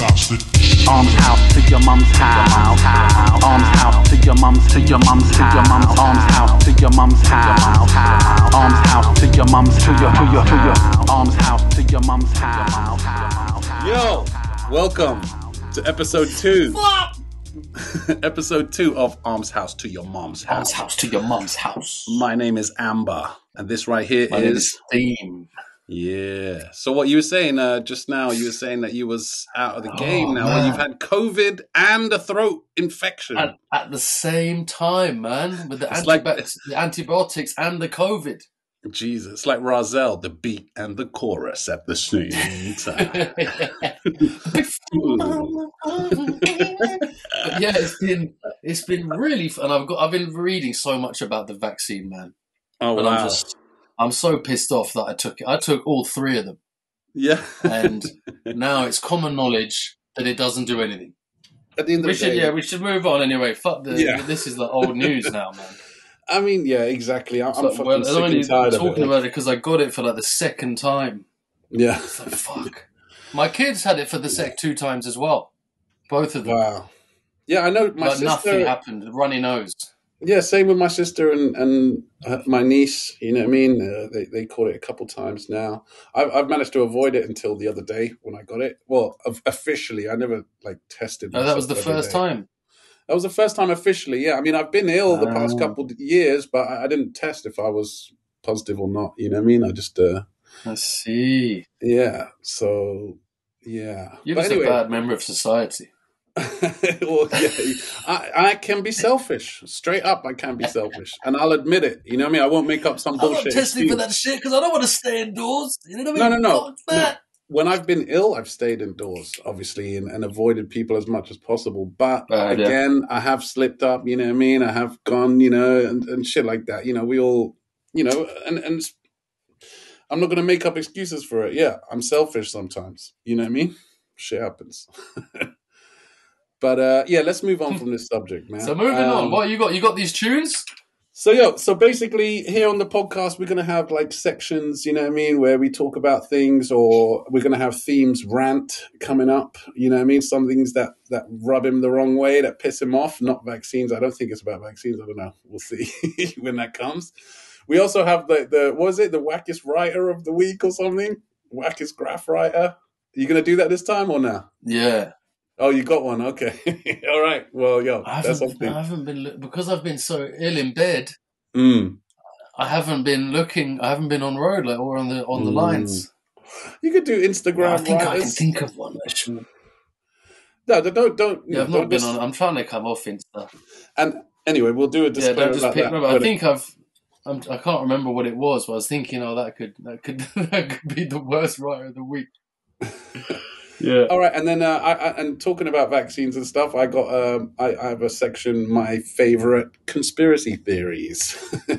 Arms house to your mum's house. Arms house to your mum's, to your mum's, to your mum's. Arms house to your mum's house. Arms house to your mum's, to your arms house to your mum's house. Yo, welcome to episode 2. Episode 2 of Arms House to Your Mom's House. Arms House to Your Mom's House. My name is Amber, and this right here My name is Theme. Yeah. So what you were saying just now, you were saying that you was out of the game now, where you've had COVID and a throat infection. At the same time, man, with the antibiotics and the COVID. Jesus, it's like Razel, the beat and the chorus at the same time. But yeah, it's been really fun. I've been reading so much about the vaccine, man. Oh, but wow. I'm so pissed off that I took it. I took all 3 of them. Yeah. And now it's common knowledge that it doesn't do anything. At the end of the day, we should move on anyway. Fuck this is the old news now, man. I mean, yeah, exactly. I'm like, fucking sick and tired of it. Talking about it because I got it for like the second time. Yeah. It's like, fuck. My kids had it for the 2 times as well. Both of them. Wow. Yeah, I know. My sister, nothing happened. Runny nose. Yeah, same with my sister and my niece. You know what I mean? They caught it a couple times now. I've managed to avoid it until the other day when I got it. Well, officially, I never tested. Oh, that was the first time. That was the first time officially. Yeah, I mean, I've been ill the past couple of years, but I didn't test if I was positive or not. You know what I mean? I just. I see. Yeah. So. Yeah. You're just a bad member of society. Well, yeah, I can be selfish. Straight up, I can be selfish, and I'll admit it. You know what I mean? I won't make up some bullshit. I'm not testing for that shit because I don't want to stay indoors. You know what I mean? No. When I've been ill, I've stayed indoors, obviously, and avoided people as much as possible. But again, I have slipped up. You know what I mean? I have gone, and shit like that. We all, and I'm not going to make up excuses for it. Yeah, I'm selfish sometimes. You know what I mean? Shit happens. But let's move on from this subject, man. So moving on, what you got? You got these tunes? So basically here on the podcast, we're going to have sections, you know what I mean, where we talk about things, or we're going to have themes rant coming up, you know what I mean? Some things that rub him the wrong way, that piss him off, not vaccines. I don't think it's about vaccines. I don't know. We'll see when that comes. We also have the what was it? The wackest writer of the week or something? Wackest graph writer. Are you going to do that this time or not? Yeah. Oh, you got one. Okay. All right. Well, that's something. I haven't been because I've been so ill in bed. I haven't been looking. I haven't been on road or on the lines. You could do Instagram. I think I can think of one actually. No, don't. Yeah, I've not been on. I'm trying to come off Insta. And anyway, we'll do a disclaimer. Yeah, don't just pick. I think I can't remember what it was, but I was thinking, that could be the worst writer of the week. Yeah. All right, and then and talking about vaccines and stuff, I got I have a section, my favorite conspiracy theories,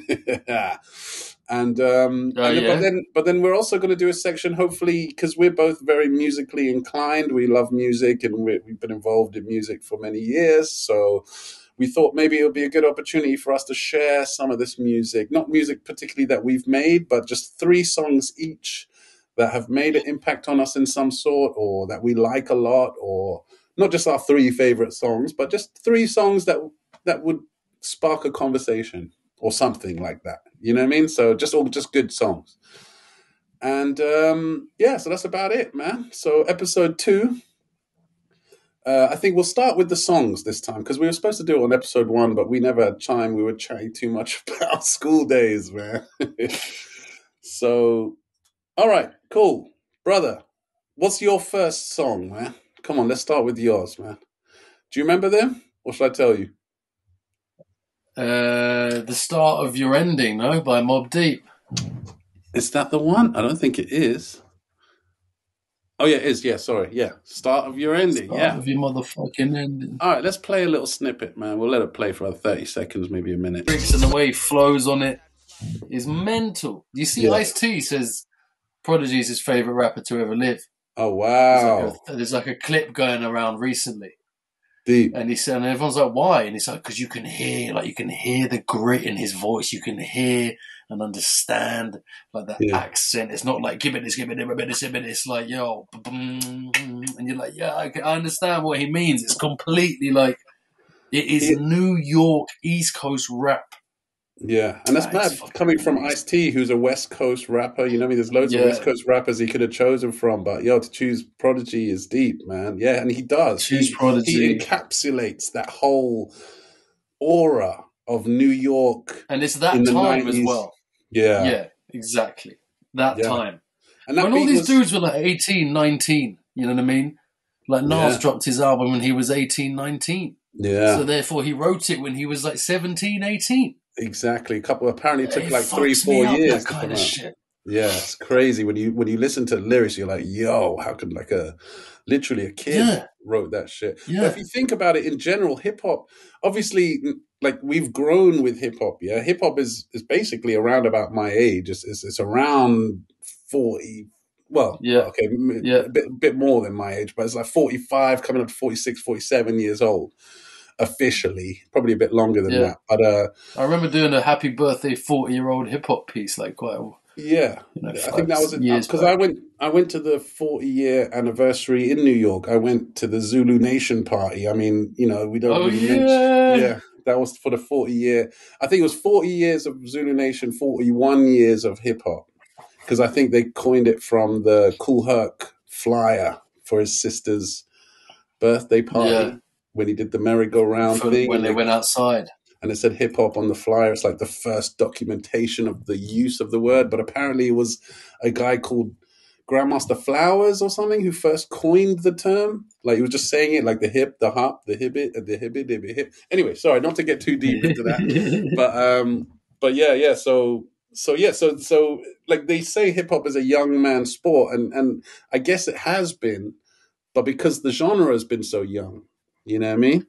and but then we're also going to do a section, hopefully, because we're both very musically inclined. We love music, and we've been involved in music for many years, so we thought maybe it would be a good opportunity for us to share some of this music, not music particularly that we've made, but just 3 songs each that have made an impact on us in some sort, or that we like a lot, or not just our 3 favorite songs, but just 3 songs that would spark a conversation or something like that. You know what I mean? So just good songs. And so that's about it, man. So episode 2, I think we'll start with the songs this time, because we were supposed to do it on episode 1, but we never had time. We were chatting too much about school days, man. So... all right, cool. Brother, what's your first song, man? Come on, let's start with yours, man. Do you remember them? Or should I tell you? The Start of Your Ending, no? By Mobb Deep. Is that the one? I don't think it is. Oh, yeah, it is. Yeah, sorry. Yeah, Start of Your Ending. Start of Your motherfucking ending. All right, let's play a little snippet, man. We'll let it play for 30 seconds, maybe a minute. And the way he flows on it is mental. You see, Ice-T says... Prodigy is his favourite rapper to ever live. Oh, wow. There's a clip going around recently. Deep. And he said, and everyone's like, why? And he's like, because you can hear the grit in his voice. You can hear and understand the accent. It's not like, give it this. It's like, yo, and you're like, yeah, I understand what he means. It's completely like, it is New York East Coast rap. Yeah, and that's mad coming from Ice-T, who's a West Coast rapper. You know what I mean? There's loads of West Coast rappers he could have chosen from, but to choose Prodigy is deep, man. Yeah, and he does. He encapsulates that whole aura of New York, and it's that time 90s as well. Yeah, exactly. That time, and that when all these dudes were like 18, 19. You know what I mean? Like Nas dropped his album when he was 18, 19. Yeah. So therefore, he wrote it when he was like 17, 18. Exactly. Apparently took like 3-4 years to come out. Shit. Yeah, it's crazy when you listen to the lyrics. You're like, yo, how could literally a kid wrote that shit? Yeah. But if you think about it in general, hip hop, obviously, like we've grown with hip hop. Yeah, hip hop is basically around about my age. It's around 40. Well, okay, a bit more than my age, but it's like 45, coming up to 46, 47 years old. Officially, probably a bit longer than that. But I remember doing a happy birthday 40-year-old hip hop piece, like quite. I think that was because I went to the 40-year anniversary in New York. I went to the Zulu Nation party. I mean, we don't really mention. That was for the 40-year. I think it was 40 years of Zulu Nation, 41 years of hip hop, because I think they coined it from the Kool Herc flyer for his sister's birthday party. Yeah. When he did the merry-go-round thing. When they went outside. And it said hip-hop on the flyer. It's like the first documentation of the use of the word. But apparently it was a guy called Grandmaster Flowers or something who first coined the term. Like he was just saying it like the hip, the hop, the hibbit, the hibbit, the hip. Anyway, sorry, not to get too deep into that. But yeah. So like they say hip-hop is a young man's sport. And I guess it has been. But because the genre has been so young. You know what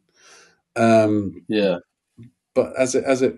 I mean? But as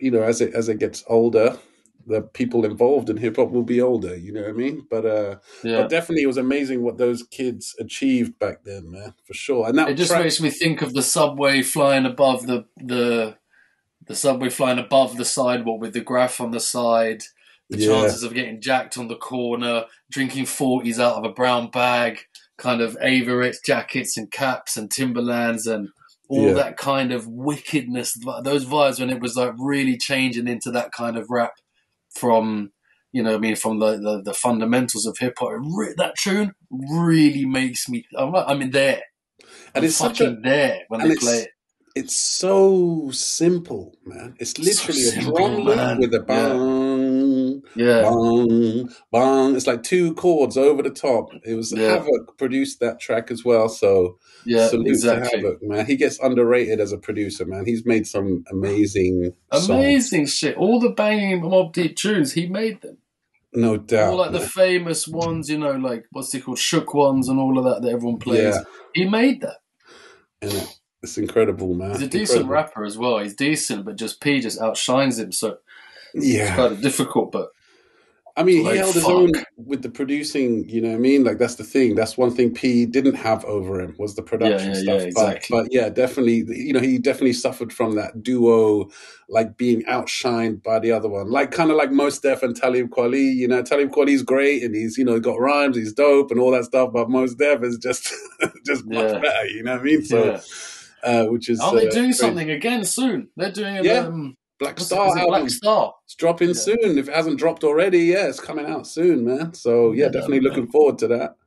it gets older, the people involved in hip hop will be older. You know what I mean? But definitely, it was amazing what those kids achieved back then, man, for sure. And that it just makes me think of the subway flying above the subway flying above the sidewalk with the graph on the side. The chances of getting jacked on the corner, drinking 40s out of a brown bag. Kind of Averett jackets and caps and Timberlands and all that kind of wickedness, those vibes when it was like really changing into that kind of rap from, from the fundamentals of hip hop. That tune really makes me, I'm there. And it's fucking there when they play it. It's so simple, man. It's literally a drum loop with a bang, bang, bang. It's like 2 chords over the top. It was Havoc produced that track as well. So salute to Havoc, man. He gets underrated as a producer, man. He's made some amazing songs. Shit. All the banging Mobb Deep tunes, he made them. No doubt. All like the famous ones, like what's it called, Shook ones and all of that everyone plays. Yeah. He made that. And it's incredible, man. He's a decent rapper as well. He's decent, but P just outshines him. So it's kind of difficult, but I mean, he held his own with the producing, you know what I mean? Like, that's the thing. That's one thing P didn't have over him was the production stuff. Yeah, exactly. But definitely, he definitely suffered from that duo, like being outshined by the other one. Like, kind of like Mos Def and Talib Kweli. Talib Kweli's great and he's, got rhymes, he's dope and all that stuff. But Mos Def is just much better, you know what I mean? So, which is. Are they doing something again soon? They're doing Black Star album. Black Star. It's dropping soon. If it hasn't dropped already, it's coming out soon, man. So definitely looking forward to that.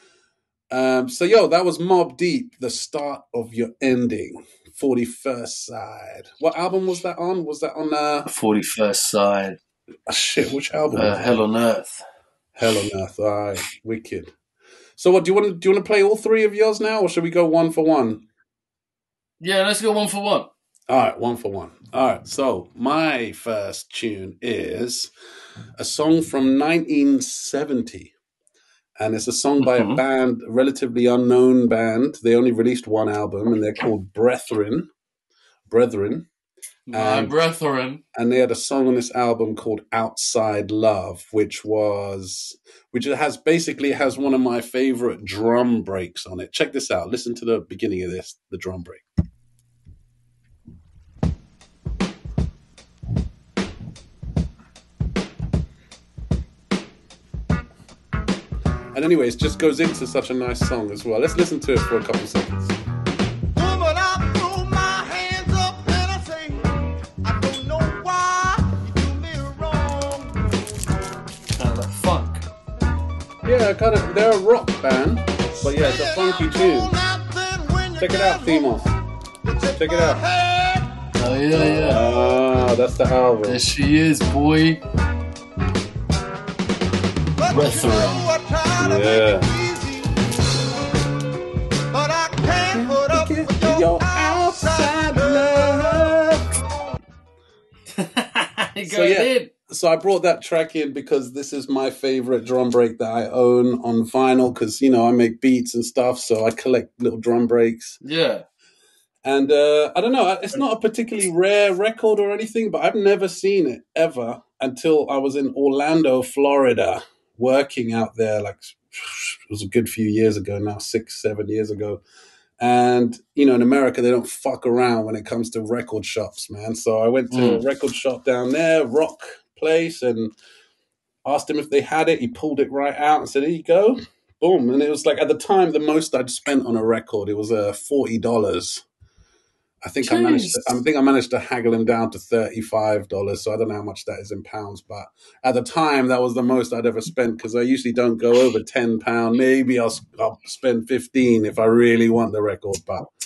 That was Mobb Deep, The Start of Your Ending, 41st Side. What album was that on? Was that on 41st Side? Shit, which album? Hell on Earth. Hell on Earth. All right, wicked. So what do you want to play all 3 of yours now, or should we go 1 for 1? Yeah, let's go 1 for 1. All right, 1 for 1. All right, so my first tune is a song from 1970. And it's a song by a band, a relatively unknown band. They only released 1 album, and they're called Brethren. My Brethren. And they had a song on this album called Outside Love, which has one of my favorite drum breaks on it. Check this out. Listen to the beginning of this, the drum break. And anyways, just goes into such a nice song as well. Let's listen to it for a couple of seconds. Yeah, kind of. They're a rock band, but yeah, it's a funky tune. Check it out, Themos. Check it out. Oh yeah. Ah, that's the album. There she is, boy. Brethren. Yeah. Your outside love. So yeah. So I brought that track in because this is my favorite drum break that I own on vinyl because, you know, I make beats and stuff, so I collect little drum breaks. Yeah. And I don't know, it's not a particularly rare record or anything, but I've never seen it ever until I was in Orlando, Florida, working out there, like it was a good few years ago now, 6-7 years ago. And, you know, in America, they don't fuck around when it comes to record shops, man. So I went to a record shop down there, rock place, and asked him if they had it. He pulled it right out and said, "Here you go." Boom. And it was like, at the time, the most I'd spent on a record, it was $40. I think I managed to haggle him down to $35. So I don't know how much that is in pounds, but at the time that was the most I'd ever spent because I usually don't go over £10. Maybe I'll spend 15 if I really want the record,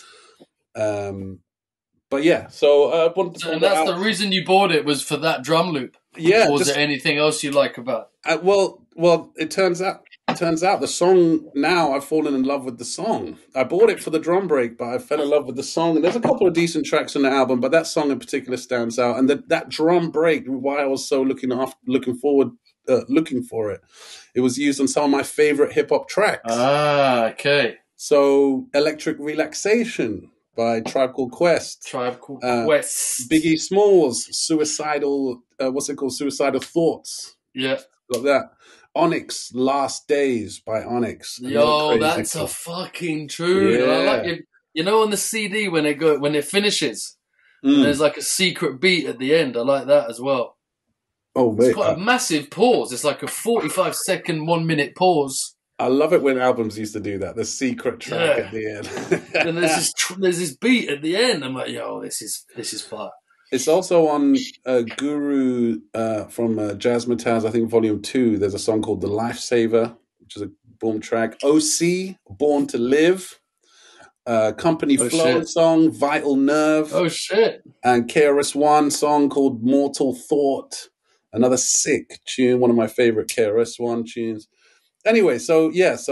but yeah. So I wanted to. And that's the reason you bought it, was for that drum loop. Yeah. Or was there anything else you like about it? Well, it turns out the song, now I've fallen in love with the song. I bought it for the drum break, but I fell in love with the song. And there's a couple of decent tracks on the album, but that song in particular stands out. And that drum break, why I was so looking for it, it was used on some of my favorite hip hop tracks. Ah, okay. So Electric Relaxation by Tribe Called Quest. Biggie Smalls, Suicidal, Suicidal Thoughts. Yeah. Got that. Onyx, Last Days by Onyx. Yo, that's a fucking tune. Yeah. I like it. You know, on the CD when it finishes, there's like a secret beat at the end. I like that as well. Oh, mate. It's got a massive pause. It's like a 45-second, 1 minute pause. I love it when albums used to do that. The secret track at the end. And there's this beat at the end. I'm like, yo, this is fire. It's also on Guru from Jazzmatazz, I think Volume 2. There's a song called The Lifesaver, which is a boom track. OC, Born to Live. Company Flow song, Vital Nerve. Oh, shit. And KRS-One song called Mortal Thought. Another sick tune, one of my favorite KRS-One tunes. Anyway, so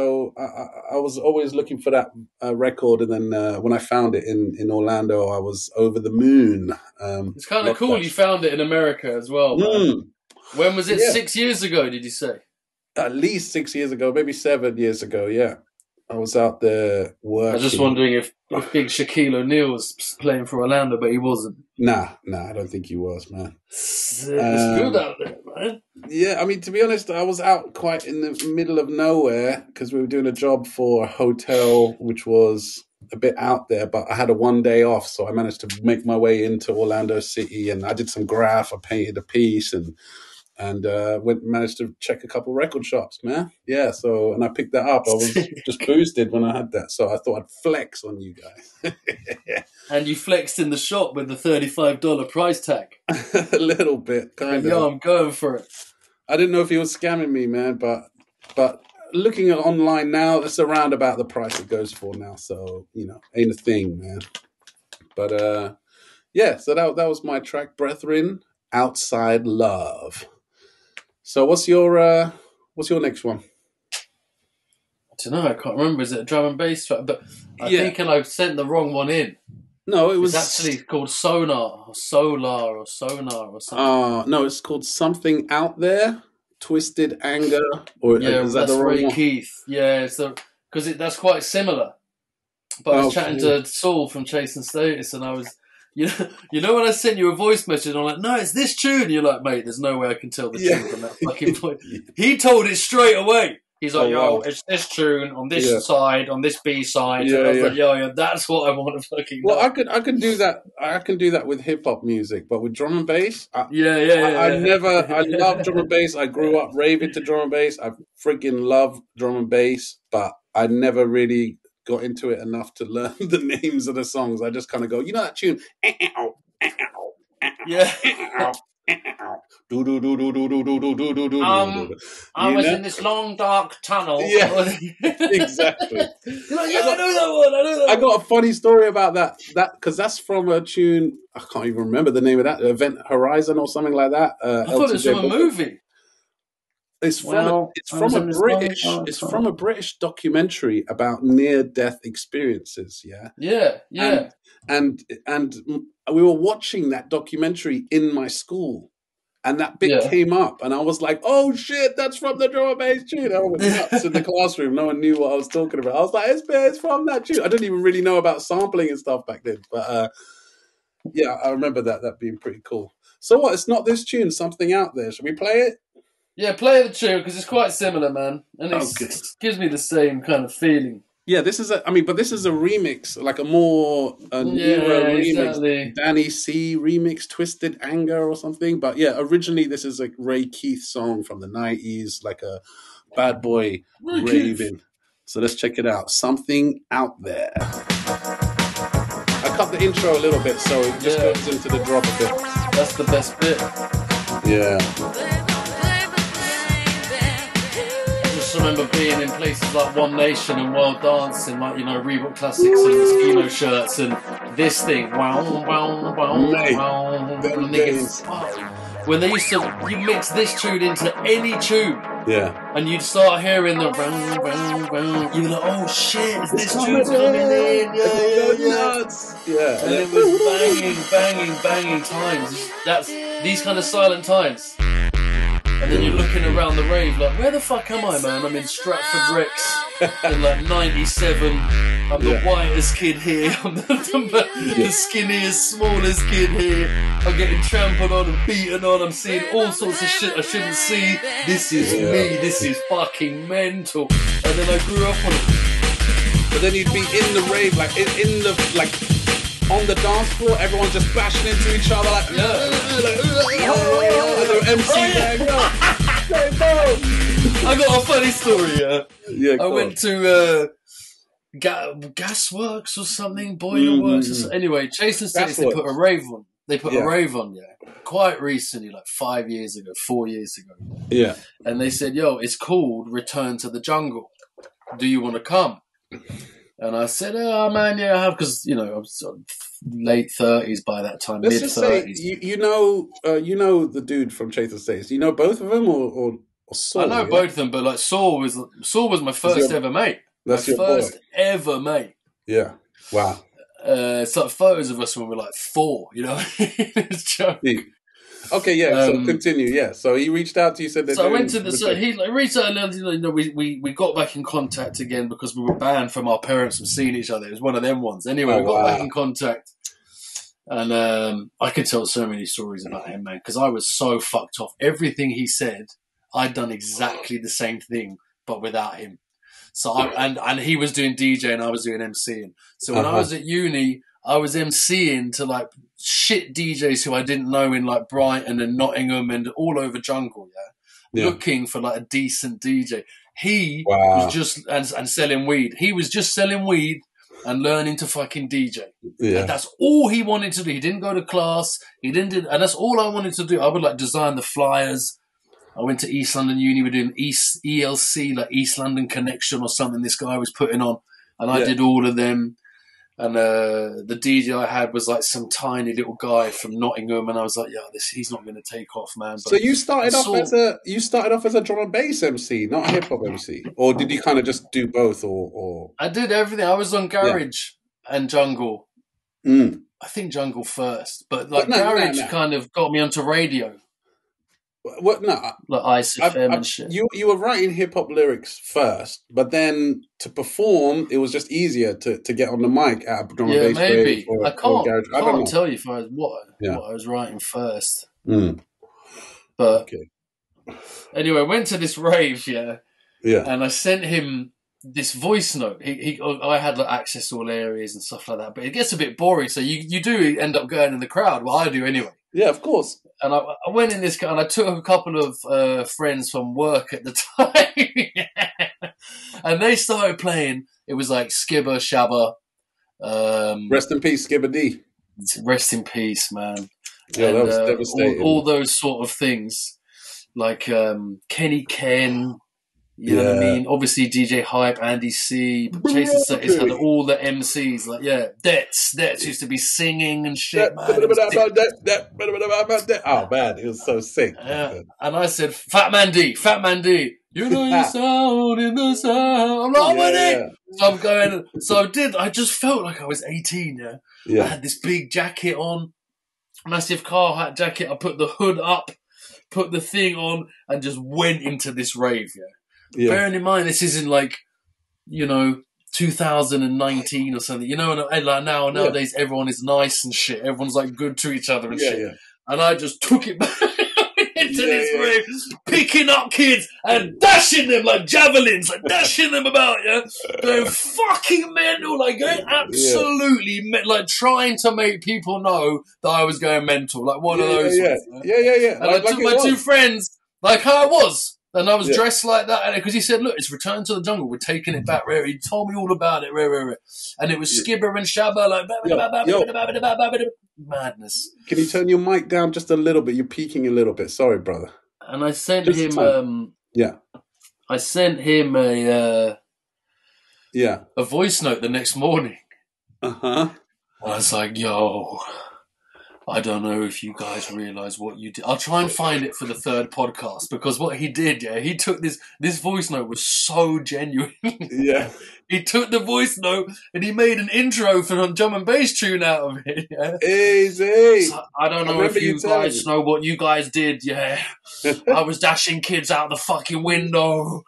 I was always looking for that record, and then when I found it in Orlando, I was over the moon. It's kind of cool you found it in America as well. When was it? 6 years ago, did you say? At least 6 years ago, maybe 7 years ago, yeah. I was out there working. I was just wondering if big Shaquille O'Neal was playing for Orlando, but he wasn't. Nah, I don't think he was, man. It's good out there, man. Yeah, I mean, to be honest, I was out quite in the middle of nowhere because we were doing a job for a hotel, which was a bit out there, but I had a 1 day off, so I managed to make my way into Orlando City, and I did some graph, I painted a piece, and managed to check a couple record shops, man. Yeah, so, and I picked that up. I was just boosted when I had that, so I thought I'd flex on you guys. And you flexed in the shop with the $35 price tag. A little bit, kind of. Yeah, I'm going for it. I didn't know if he was scamming me, man, but looking at online now, it's around about the price it goes for now, so, you know, ain't a thing, man. But, yeah, so that was my track, Brethren, Outside Love. So what's your next one? I don't know. I can't remember. Is it a drum and bass track? But I think I sent the wrong one in. No, it was actually called Sonar or Solar or Sonar or something. No, it's called Something Out There, Twisted Anger. Or is that that's the wrong Ray one? Keith. Yeah, because that's quite similar. But I was chatting to Saul from Chase and Status, and I was. You know when I sent you a voice message, I'm like, no, it's this tune. You're like, mate, there's no way I can tell the tune from that fucking point. He told it straight away. He's like, yo, wow. it's this tune on this side, on this B side. And I was like, yo, that's what I want to fucking know. Well, I can do that. I can do that with hip hop music, but with drum and bass, I love drum and bass. I grew up raving to drum and bass. I freaking love drum and bass, but I never really got into it enough to learn the names of the songs. I just kind of go, you know that tune? Yeah. I was in this long dark tunnel. Yeah, exactly. You're like, I know that one. I got a funny story about that because that's from a tune. I can't even remember the name of that. Event Horizon or something like that. I thought it was from a movie. It's from a British documentary about near-death experiences. Yeah. And we were watching that documentary in my school. And that bit came up, and I was like, "Oh shit, that's from the drum and bass tune!" I went nuts in the classroom. No one knew what I was talking about. I was like, "It's from that tune." I didn't even really know about sampling and stuff back then, but I remember that being pretty cool. So what? It's not this tune. Something out there. Should we play it? Yeah, play the tune because it's quite similar, man, and it gives me the same kind of feeling. Yeah, this is a remix, like a more newer remix, exactly. Danny C remix, Twisted Anger or something. But yeah, originally this is a Ray Keith song from the 90s, like a bad boy raving. So let's check it out. Something Out There. I cut the intro a little bit, so it just goes into the drop a bit. That's the best bit. Yeah. I remember being in places like One Nation and World Dance and like, you know, Reebok Classics and Eskimo shirts and this thing. When they used to, you mix this tune into any tune. Yeah. And you'd start hearing the you'd be like, oh shit, is this tune coming in? Yeah. And it was banging times. These kind of silent times. And then you're looking around the rave like, where the fuck am I, man? I'm in Stratford Rex in like 97. I'm the whitest kid here. I'm the skinniest, smallest kid here. I'm getting trampled on and beaten on. I'm seeing all sorts of shit I shouldn't see. This is me. This is fucking mental. And then I grew up on it. But then you'd be in the rave, like in the on the dance floor, everyone's just bashing into each other like, MC I got a funny story. I went to Gasworks or something, Boiler Works. Or something. Anyway, Chase and States, they put a rave on. Quite recently, like 4 years ago. Yeah. And they said, yo, it's called Return to the Jungle. Do you want to come? And I said, oh, man, yeah, I have, because, you know, I was sort of late 30s by that time, mid-30s. You know the dude from Chase and States. Do you know both of them or Saw? I know both of them, but, like, Saw was my first ever mate. That's your first ever mate. Yeah. Wow. It's like photos of us when we were, like, 4, you know? It's joking. Okay, yeah. So continue. Yeah. So he reached out to you. Said that. So I went to he reached out and we got back in contact again because we were banned from our parents from seeing each other. It was one of them ones. Anyway, we got back in contact, and I could tell so many stories about him, man, because I was so fucked off. Everything he said, I'd done exactly the same thing, but without him. So and he was doing DJ and I was doing MCing. So when I was at uni, I was MCing to like shit DJs who I didn't know in like Brighton and Nottingham and all over Jungle, looking for like a decent DJ. He was just and selling weed. He was just selling weed and learning to fucking DJ. Yeah. And that's all he wanted to do. He didn't go to class. He didn't do, and that's all I wanted to do. I would like design the flyers. I went to East London Uni. We're doing ELC, like East London Connection or something this guy was putting on. And I did all of them. And the DJ I had was like some tiny little guy from Nottingham, and I was like, "Yeah, he's not going to take off, man." But so you started off as a drum and bass MC, not a hip hop MC, or did you kind of just do both? Or I did everything. I was on Garage and Jungle. I think Jungle first, but Garage kind of got me onto radio. What? No, like Ice FM and shit. You were writing hip hop lyrics first, but then to perform, it was just easier to get on the mic at a drum and bass. Yeah, maybe. I can't tell you what I was writing first. But anyway, I went to this rave, Yeah. And I sent him this voice note. I had like access to all areas and stuff like that, but it gets a bit boring. So you do end up going in the crowd. Well, I do anyway. Yeah, of course. And I went in this, and I took a couple of friends from work at the time, and they started playing. It was like Skibber Shabba. Rest in peace, Skibber D. Rest in peace, man. Yeah, and, that was devastating. All those sort of things, like Kenny Ken. You know what I mean? Obviously, DJ Hype, Andy C. Jason Setis had all the MCs. Like, Dets used to be singing and shit, man. Oh, man, it was so sick. Yeah. And I said, Fat Man D. You know your sound in the sound. I'm like, with it. So I'm going, I just felt like I was 18, I had this big jacket on, massive car hat jacket. I put the hood up, put the thing on, and just went into this rave, Bearing in mind, this isn't like, 2019 or something. Like nowadays everyone is nice and shit. Everyone's like good to each other and shit. Yeah. And I just took it back into this rave, picking up kids and dashing them like javelins, like dashing them about, going fucking mental, like going absolutely like trying to make people know that I was going mental, like one of those. Yeah. And I took my two friends, like how I was. And I was dressed like that, because he said, "Look, it's Return to the Jungle. We're taking it back." He told me all about it, and it was Skibber and Shabba, like madness. Can you turn your mic down just a little bit? You're peaking a little bit. Sorry, brother. And I sent him. I sent him a voice note the next morning. I was like, "Yo, I don't know if you guys realize what you did." I'll try and find it for the third podcast, because what he did, he took this voice note was so genuine. He took the voice note and he made an intro for a drum and bass tune out of it. Easy. So I don't know if you guys know what you guys did. I was dashing kids out the fucking window.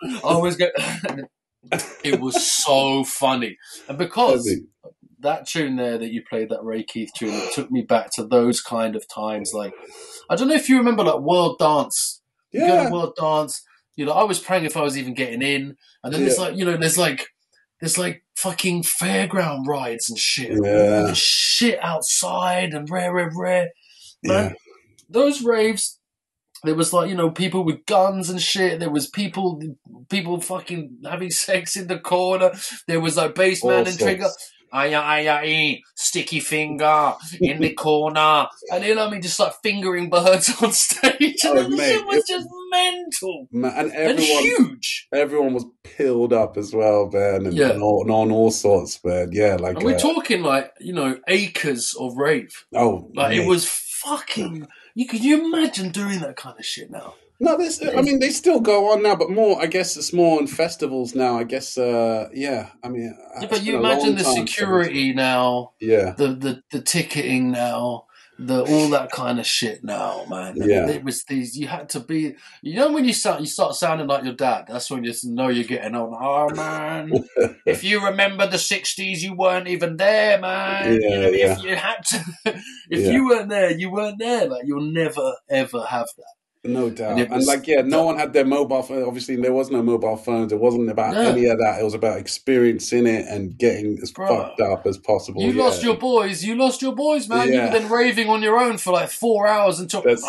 It was so funny. And because that tune there that you played, that Ray Keith tune, it took me back to those kind of times. Like, I don't know if you remember, like, World Dance. You go to World Dance, I was praying if I was even getting in. And then there's like, there's like fucking fairground rides and shit. All the shit outside and rare. Man, those raves, there was like, people with guns and shit. There was people fucking having sex in the corner. There was like Bassman and Trigger. Sticky finger in the corner, and just like fingering birds on stage, and shit was just mental, man, and huge. Everyone was pilled up as well, man, and on all sorts, man. Like, and we're talking like acres of rave. It was fucking. Can you imagine doing that kind of shit now? No, they still go on now, but more, I guess it's more on festivals now, I guess, but you imagine the security now, the ticketing now, all that kind of shit now, man. It was you had to be, when you start sounding like your dad, that's when you know you're getting on. Oh, man, if you remember the 60s, you weren't even there, man. If you had to, you weren't there, you weren't there. Like, you'll never, ever have that. No doubt. And no one had their mobile phone. Obviously, there was no mobile phones. It wasn't about any of that. It was about experiencing it and getting as fucked up as possible. You lost your boys, man. You were then raving on your own for like 4 hours until Dave,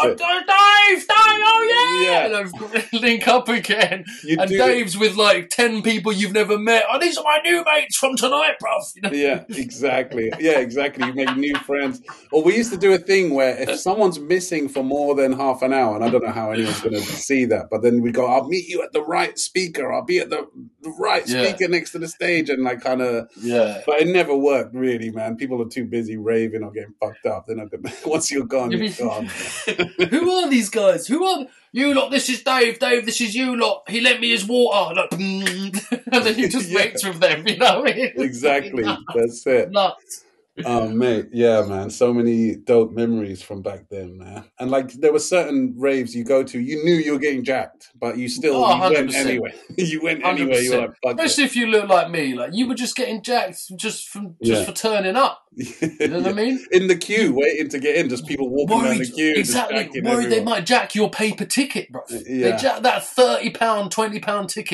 link up again. Dave's with like 10 people you've never met. Oh, these are my new mates from tonight, bruv. Yeah, exactly. You make new friends. Or we used to do a thing where if someone's missing for more than half an hour, and I don't know how anyone's going to see that, but then we go, I'll meet you at the right speaker. I'll be at the right speaker next to the stage, and like kind of, but it never worked really, man. People are too busy raving or getting fucked up. They're not gonna, once you're gone, you're gone. Who are these guys? Who are you lot? This is Dave. Dave, this is you lot. He lent me his water. Like, and then you just mates with them, you know what I mean? Exactly. That's it. Nuts. Oh, mate. Yeah, man. So many dope memories from back then, man. And like, there were certain raves you go to, you knew you were getting jacked, but you still you went anyway. You went anyway. You were like, fuck especially if you look like me. Like, you were just getting jacked just for turning up. You know what I mean? In the queue, waiting to get in, just people walking down the queue. Exactly. Worried they might jack your paper ticket, bro. They jack that £30, £20 ticket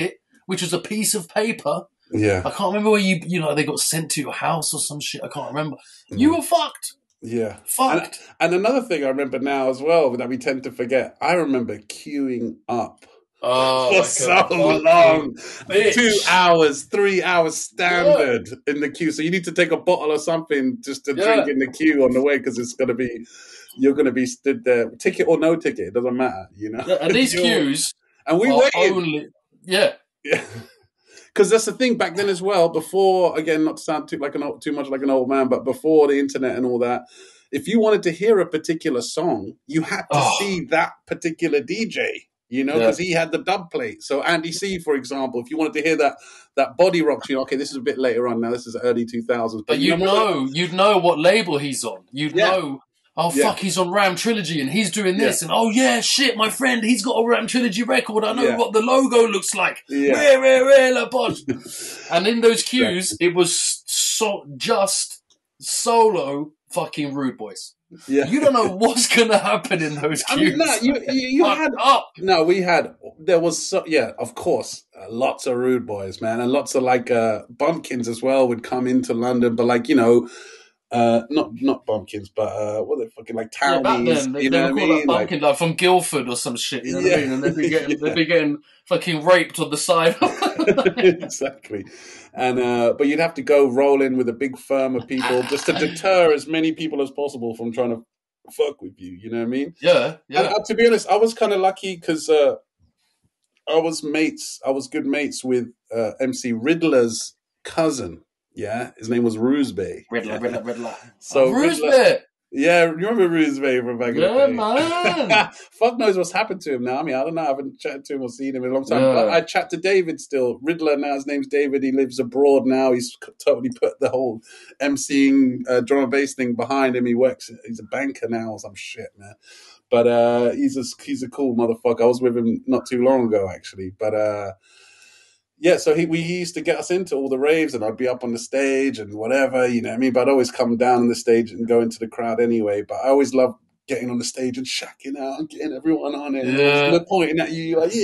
which was a piece of paper. Yeah. I can't remember where they got sent to your house or some shit. I can't remember. You were fucked. Yeah. Fucked. And another thing I remember now as well that we tend to forget, I remember queuing up for so long. Bitch. 2 hours, 3 hours standard in the queue. So you need to take a bottle or something just to drink in the queue on the way, because you're going to be stood there, ticket or no ticket, it doesn't matter, you know. Yeah, and these queues, and we waited. Yeah. Because that's the thing back then as well. Before, again, not to sound too much like an old man, but before the internet and all that, if you wanted to hear a particular song, you had to see that particular DJ. You know, because he had the dub plate. So Andy C, for example, if you wanted to hear that body rock tune, okay, this is a bit later on now. This is early 2000s. But you'd know what label he's on. You'd know, fuck, he's on Ram Trilogy and he's doing this. And shit, my friend, he's got a Ram Trilogy record. I know what the logo looks like. La Bosch. And in those queues, it was just solo fucking Rude Boys. Yeah. You don't know what's going to happen in those queues. I mean, there was, of course, lots of Rude Boys, man. And lots of bumpkins as well would come into London, but not bumpkins, but what are they fucking townies? Back then, they were called bumpkin, from Guildford or some shit, you know what I mean? And they'd be getting fucking raped on the side. Exactly. And but you'd have to go roll in with a big firm of people just to deter as many people as possible from trying to fuck with you. You know what I mean? Yeah. And to be honest, I was kind of lucky because I was good mates with MC Riddler's cousin. Yeah, his name was Roosbay. Riddler. So Roosbay. Yeah, you remember Roosbay from back in the day? Yeah, man. Fuck knows what's happened to him now. I mean, I don't know. I haven't chatted to him or seen him in a long time. Yeah. But I chat to David still. Riddler now, his name's David. He lives abroad now. He's totally put the whole MCing drum and bass thing behind him. He's a banker now or some shit, man. But he's a cool motherfucker. I was with him not too long ago, actually. But so he used to get us into all the raves, and I'd be up on the stage and whatever, you know what I mean? But I'd always come down on the stage and go into the crowd anyway. But I always loved getting on the stage and shacking out and getting everyone on it. Yeah. And pointing at you like,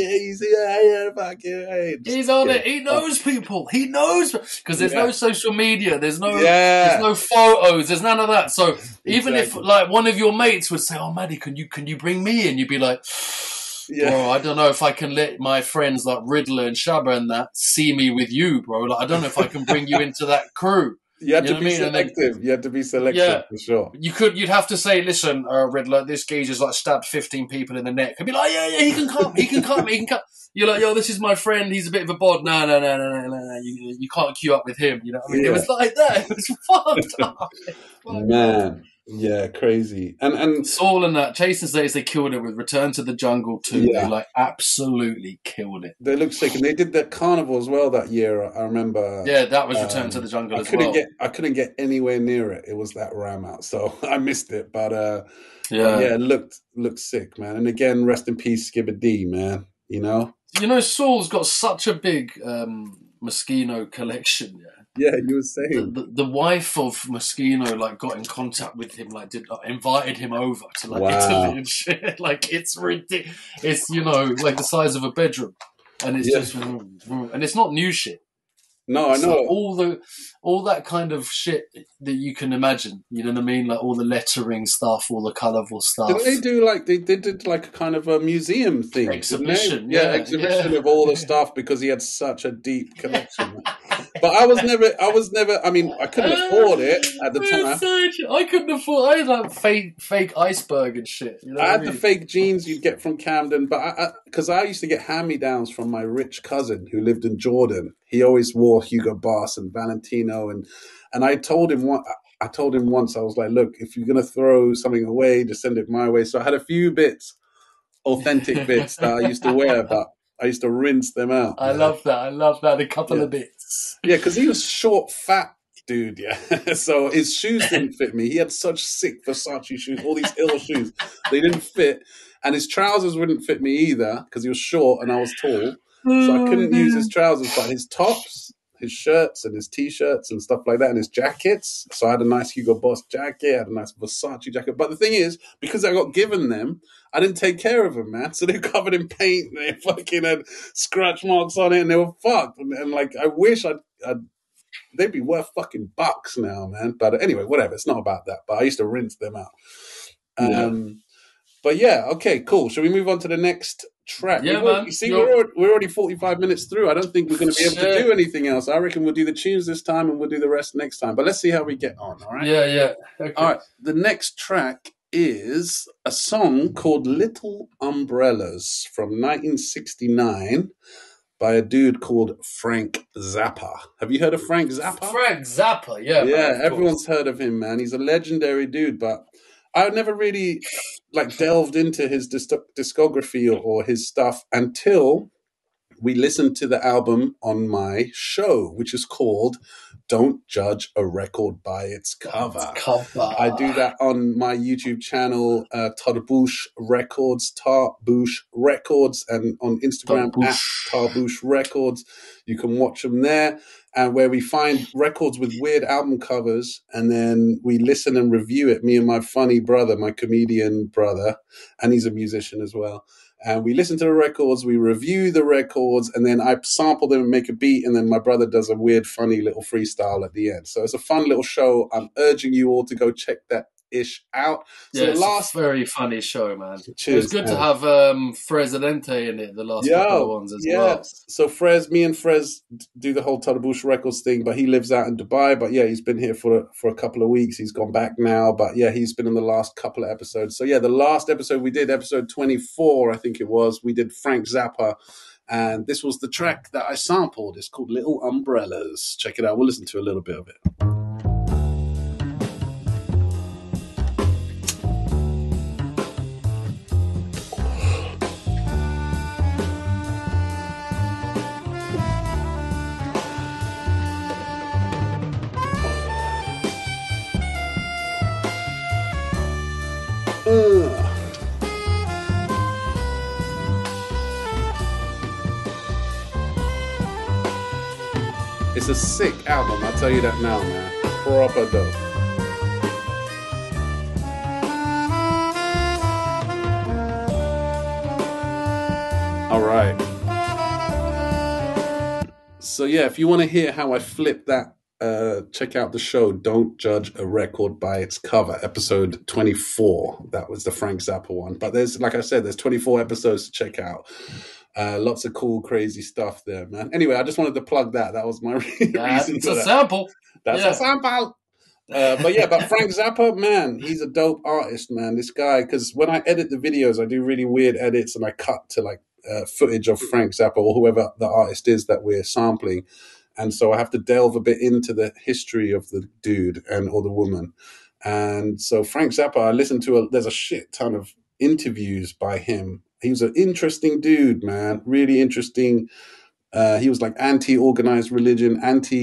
fuck yeah. Hey. He's on it. He knows people. He knows. Because there's no social media. There's no photos. There's none of that. So even if one of your mates would say, oh, Maddie, can you bring me in? You'd be like... Yeah. Bro, I don't know if I can let my friends like Riddler and Shabba and that see me with you, bro. I don't know if I can bring you into that crew. You had to be selective. You had to be selective for sure. You'd have to say, listen, Riddler, this geezer's stabbed 15 people in the neck. He'd be like, yeah, he can come. You're like, yo, this is my friend. He's a bit of a bod. No. You can't queue up with him. You know what I mean? It was like that. It was fucked up. Man. Yeah, crazy. And Saul and that Chase and Stays, they killed it with Return to the Jungle too. Yeah. They absolutely killed it. They looked sick, and they did that carnival as well that year. I remember. Yeah, that was Return to the Jungle as well. I couldn't get anywhere near it. It was that ram out, so I missed it. But it looked sick, man. And again, rest in peace, Skibba D, man. You know, Saul's got such a big Moschino collection. Yeah, you were saying the wife of Moschino got in contact with him, invited him over to Italy and shit. It's ridiculous. It's the size of a bedroom, and it's just and it's not new shit. No, I know all that kind of shit that you can imagine. You know what I mean? All the lettering stuff, all the colourful stuff. Didn't they do they did a kind of a museum thing? Exhibition, exhibition of all the stuff because he had such a deep collection. But I was never. I mean, I couldn't afford it at the time. I couldn't afford. I had fake iceberg and shit. You know I had the fake jeans you'd get from Camden, but because I used to get hand-me-downs from my rich cousin who lived in Jordan. He always wore Hugo Boss and Valentino, and I told him once. I was like, look, if you're gonna throw something away, just send it my way. So I had a few bits, authentic bits that I used to wear, but I used to rinse them out. I love that. A couple of bits. Yeah, because he was short, fat dude, so his shoes didn't fit me. He had such sick Versace shoes, all these ill shoes. They didn't fit. And his trousers wouldn't fit me either because he was short and I was tall. So I couldn't use his trousers. But his his shirts and his t-shirts and stuff like that and his jackets. So I had a nice Hugo Boss jacket, I had a nice Versace jacket. But the thing is, because I got given them, I didn't take care of them, man. So they're covered in paint and they fucking had scratch marks on it and they were fucked. And like, I wish they'd be worth fucking bucks now, man. But anyway, whatever. It's not about that. But I used to rinse them out. But yeah, okay, cool. Shall we move on to the next track? Yeah, man. We're already 45 minutes through. I don't think we're going to be able to do anything else. I reckon we'll do the tunes this time and we'll do the rest next time. But let's see how we get on, all right? Yeah. Okay. All right, the next track is a song called Little Umbrellas from 1969 by a dude called Frank Zappa. Have you heard of Frank Zappa? Frank Zappa, yeah. Yeah, man, everyone's heard of him, man. He's a legendary dude, but I never really delved into his discography or his stuff until we listened to the album on my show, which is called Don't Judge a Record by Its Cover. I do that on my YouTube channel, Tarbouche Records, and on Instagram at Tarbouche Records. You can watch them there, and where we find records with weird album covers, and then we listen and review it, me and my funny brother, my comedian brother, and he's a musician as well. And we listen to the records, we review the records, and then I sample them and make a beat, and then my brother does a weird, funny little freestyle at the end. So it's a fun little show. I'm urging you all to go check that ish out. So it's a very funny show, man. Cheers, it was good to have Fresidente in it, the last couple of ones as well. So me and Frez do the whole Tarbouche Records thing, but he lives out in Dubai. But yeah, he's been here for a couple of weeks. He's gone back now, but yeah, he's been in the last couple of episodes. So yeah, the last episode we did, episode 24, I think it was, we did Frank Zappa, and this was the track that I sampled. It's called Little Umbrellas. Check it out. We'll listen to a little bit of it. It's a sick album, I'll tell you that now, man. Proper dope. All right. So yeah, if you want to hear how I flip that, check out the show Don't Judge a Record by Its Cover, episode 24. That was the Frank Zappa one. But there's, like I said, there's 24 episodes to check out. Lots of cool, crazy stuff there, man. Anyway, I just wanted to plug that. That was my reason for that. That's a sample. A sample. But Frank Zappa, man, he's a dope artist, man. This guy, because when I edit the videos, I do really weird edits and I cut to footage of Frank Zappa or whoever the artist is that we're sampling. And so I have to delve a bit into the history of the dude or the woman. And so Frank Zappa, I listened to there's a shit ton of interviews by him. He was an interesting dude, man. Really interesting. He was anti-organized religion,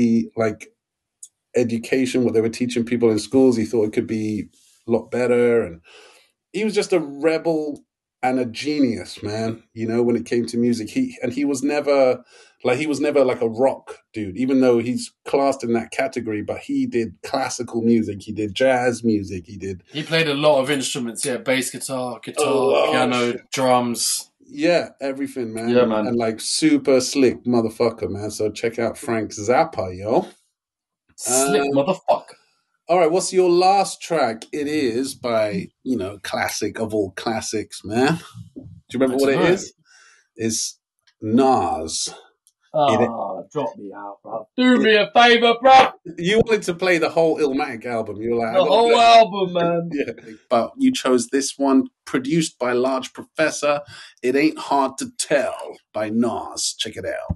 education, what they were teaching people in schools. He thought it could be a lot better. And he was just a rebel and a genius, man. You know, when it came to music, he was never like a rock dude, even though he's classed in that category, but he did classical music. He did jazz music. He played a lot of instruments. Yeah. Bass guitar, piano, drums. Yeah. Everything, man. Yeah, man. And super slick motherfucker, man. So check out Frank Zappa, yo. Slick motherfucker. All right, what's your last track? It is by, classic of all classics, man. Do you remember what it is? It's Nas. Drop me out, bro. Do me a favour, bro. You wanted to play the whole Illmatic album. You were like, the whole album, man. Yeah, but you chose this one, produced by Large Professor. It Ain't Hard to Tell by Nas. Check it out.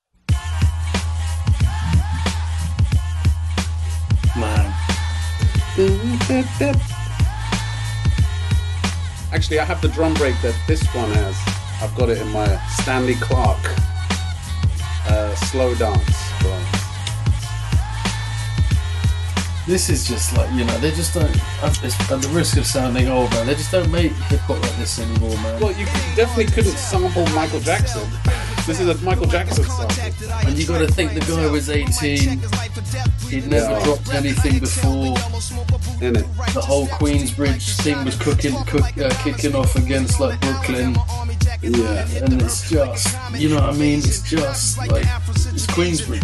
Man. Actually, I have the drum break that this one has. I've got it in my Stanley Clark slow dance. This is just they just don't, at the risk of sounding old, man, they just don't make hip-hop like this anymore, man. Well, you definitely couldn't sample Michael Jackson. This is a Michael Jackson song. And you got to think the guy was 18. He'd never dropped anything before. In it. The whole Queensbridge thing was kicking off against like Brooklyn. Yeah. And it's just, you know what I mean? It's just like, it's Queensbridge.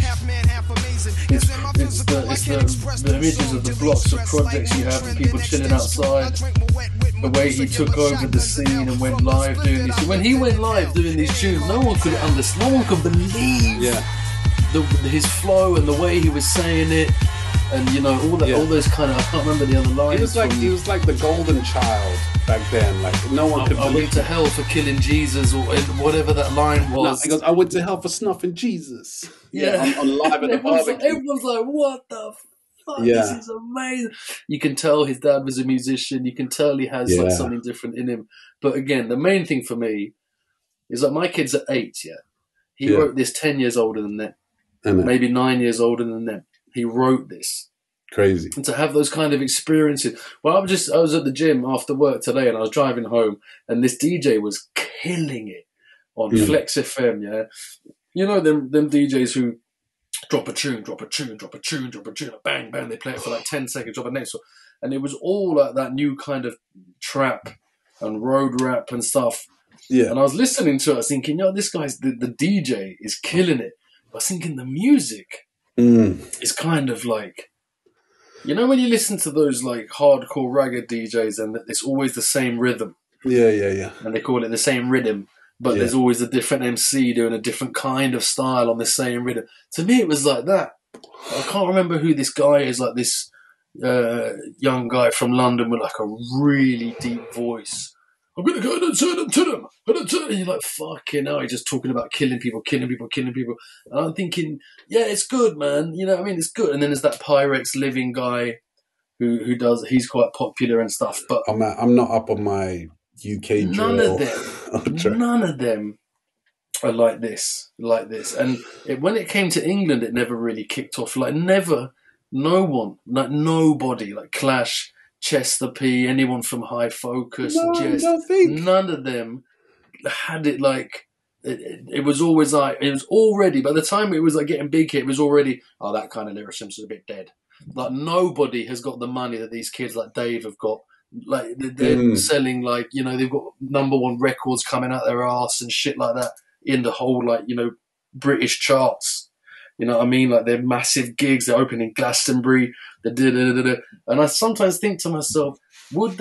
It's the images of the blocks of projects you have and people chilling outside. The way he took over the scene and went live doing these. When he went live doing these tunes, no one could understand. No one could believe his flow and the way he was saying it, and you know all those kind of. I can't remember the other lines. He was like the golden child back then. Like no one could. I went to hell for killing Jesus, or whatever that line was. No, he goes, I went to hell for snuffing Jesus. Yeah, on live at the barbecue. Everyone's like, what the fuck? This is amazing. You can tell his dad was a musician. You can tell he has like something different in him. But again, the main thing for me is like my kid's at 8. He wrote this 10 years older than them, maybe 9 years older than them. He wrote this. Crazy. And to have those kind of experiences. Well, I was at the gym after work today, and I was driving home, and this DJ was killing it on Flex FM. Yeah, you know them DJs who drop a tune, bang, bang. They play it for like 10 seconds, drop a next one, and it was all like that new kind of trap and road rap and stuff. Yeah. And I was listening to it, I was thinking, this guy's the DJ is killing it. I was thinking the music is kind of like, you know, when you listen to those like hardcore ragged DJs and it's always the same rhythm. Yeah. And they call it the same rhythm, but there's always a different MC doing a different kind of style on the same rhythm. To me, it was like that. I can't remember who this guy is, like this young guy from London with like a really deep voice. I'm going to go and turn them to them. And you're like, fucking hell, he's just talking about killing people. And I'm thinking, yeah, it's good, man. You know what I mean? It's good. And then there's that Pyrex Living guy who does, he's quite popular and stuff. But I'm not up on my UK drill. None of them are like this. And when it came to England, it never really kicked off. Like never, no one, like nobody, like Clash, Chester P, anyone from High Focus, none of them had it like it was always like it was already by the time it was like getting big here, it was already that kind of lyricism is a bit dead. Like nobody has got the money that these kids like Dave have got. Like they're selling like, you know, they've got #1 records coming out their arse and shit like that in the whole like, you know, British charts. You know what I mean? Like they're massive gigs. They're opening Glastonbury. And I sometimes think to myself, would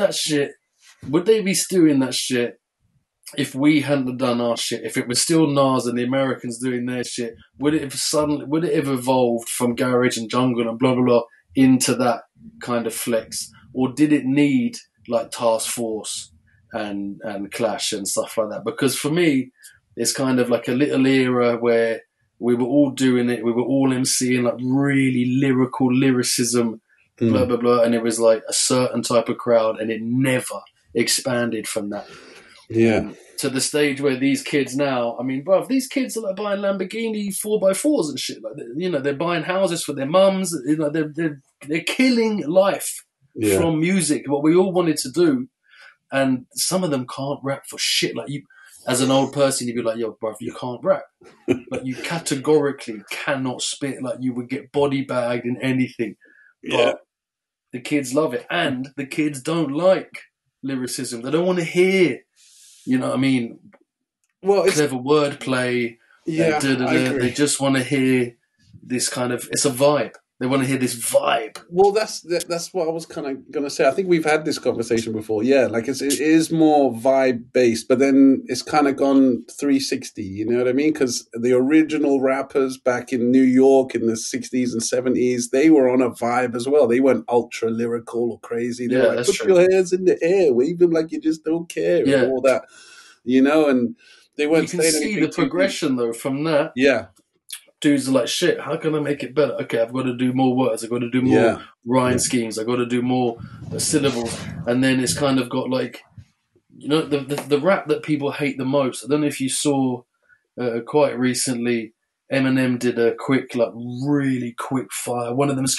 they be doing that shit if we hadn't done our shit? If it was still Nas and the Americans doing their shit, would it have evolved from garage and jungle and blah blah blah into that kind of flex, or did it need like Task Force and Clash and stuff like that? Because for me, it's kind of like a little era where we were all doing it. We were all MCing like really lyricism, blah, blah, blah. And it was like a certain type of crowd, and it never expanded from that. Yeah. To the stage where these kids now, I mean, bruv, these kids are like buying Lamborghini 4x4s and shit. Like, you know, they're buying houses for their mums. You know, they're killing life from music, what we all wanted to do. And some of them can't rap for shit. Like you, as an old person, you'd be like, yo, bruv, you can't rap. Like you categorically cannot spit. Like you would get body bagged in anything. But the kids love it. And the kids don't like lyricism. They don't want to hear, you know what I mean, clever wordplay. Yeah, I agree. They just want to hear this kind of, it's a vibe. They want to hear this vibe. Well, that's what I was kind of going to say. I think we've had this conversation before. Yeah, like it is more vibe based, but then it's kind of gone 360. You know what I mean? Because the original rappers back in New York in the 60s and 70s, they were on a vibe as well. They weren't ultra lyrical or crazy. They were like, put your hands in the air, wave them like you just don't care, and all that. You know, and they weren't. You can see the progression though from that. Yeah. Dudes are like, shit, how can I make it better? Okay, I've got to do more words. I've got to do more rhyme schemes. I've got to do more syllables. And then it's kind of got like, you know, the rap that people hate the most. I don't know if you saw quite recently, Eminem did a quick, like really quick fire. One of them,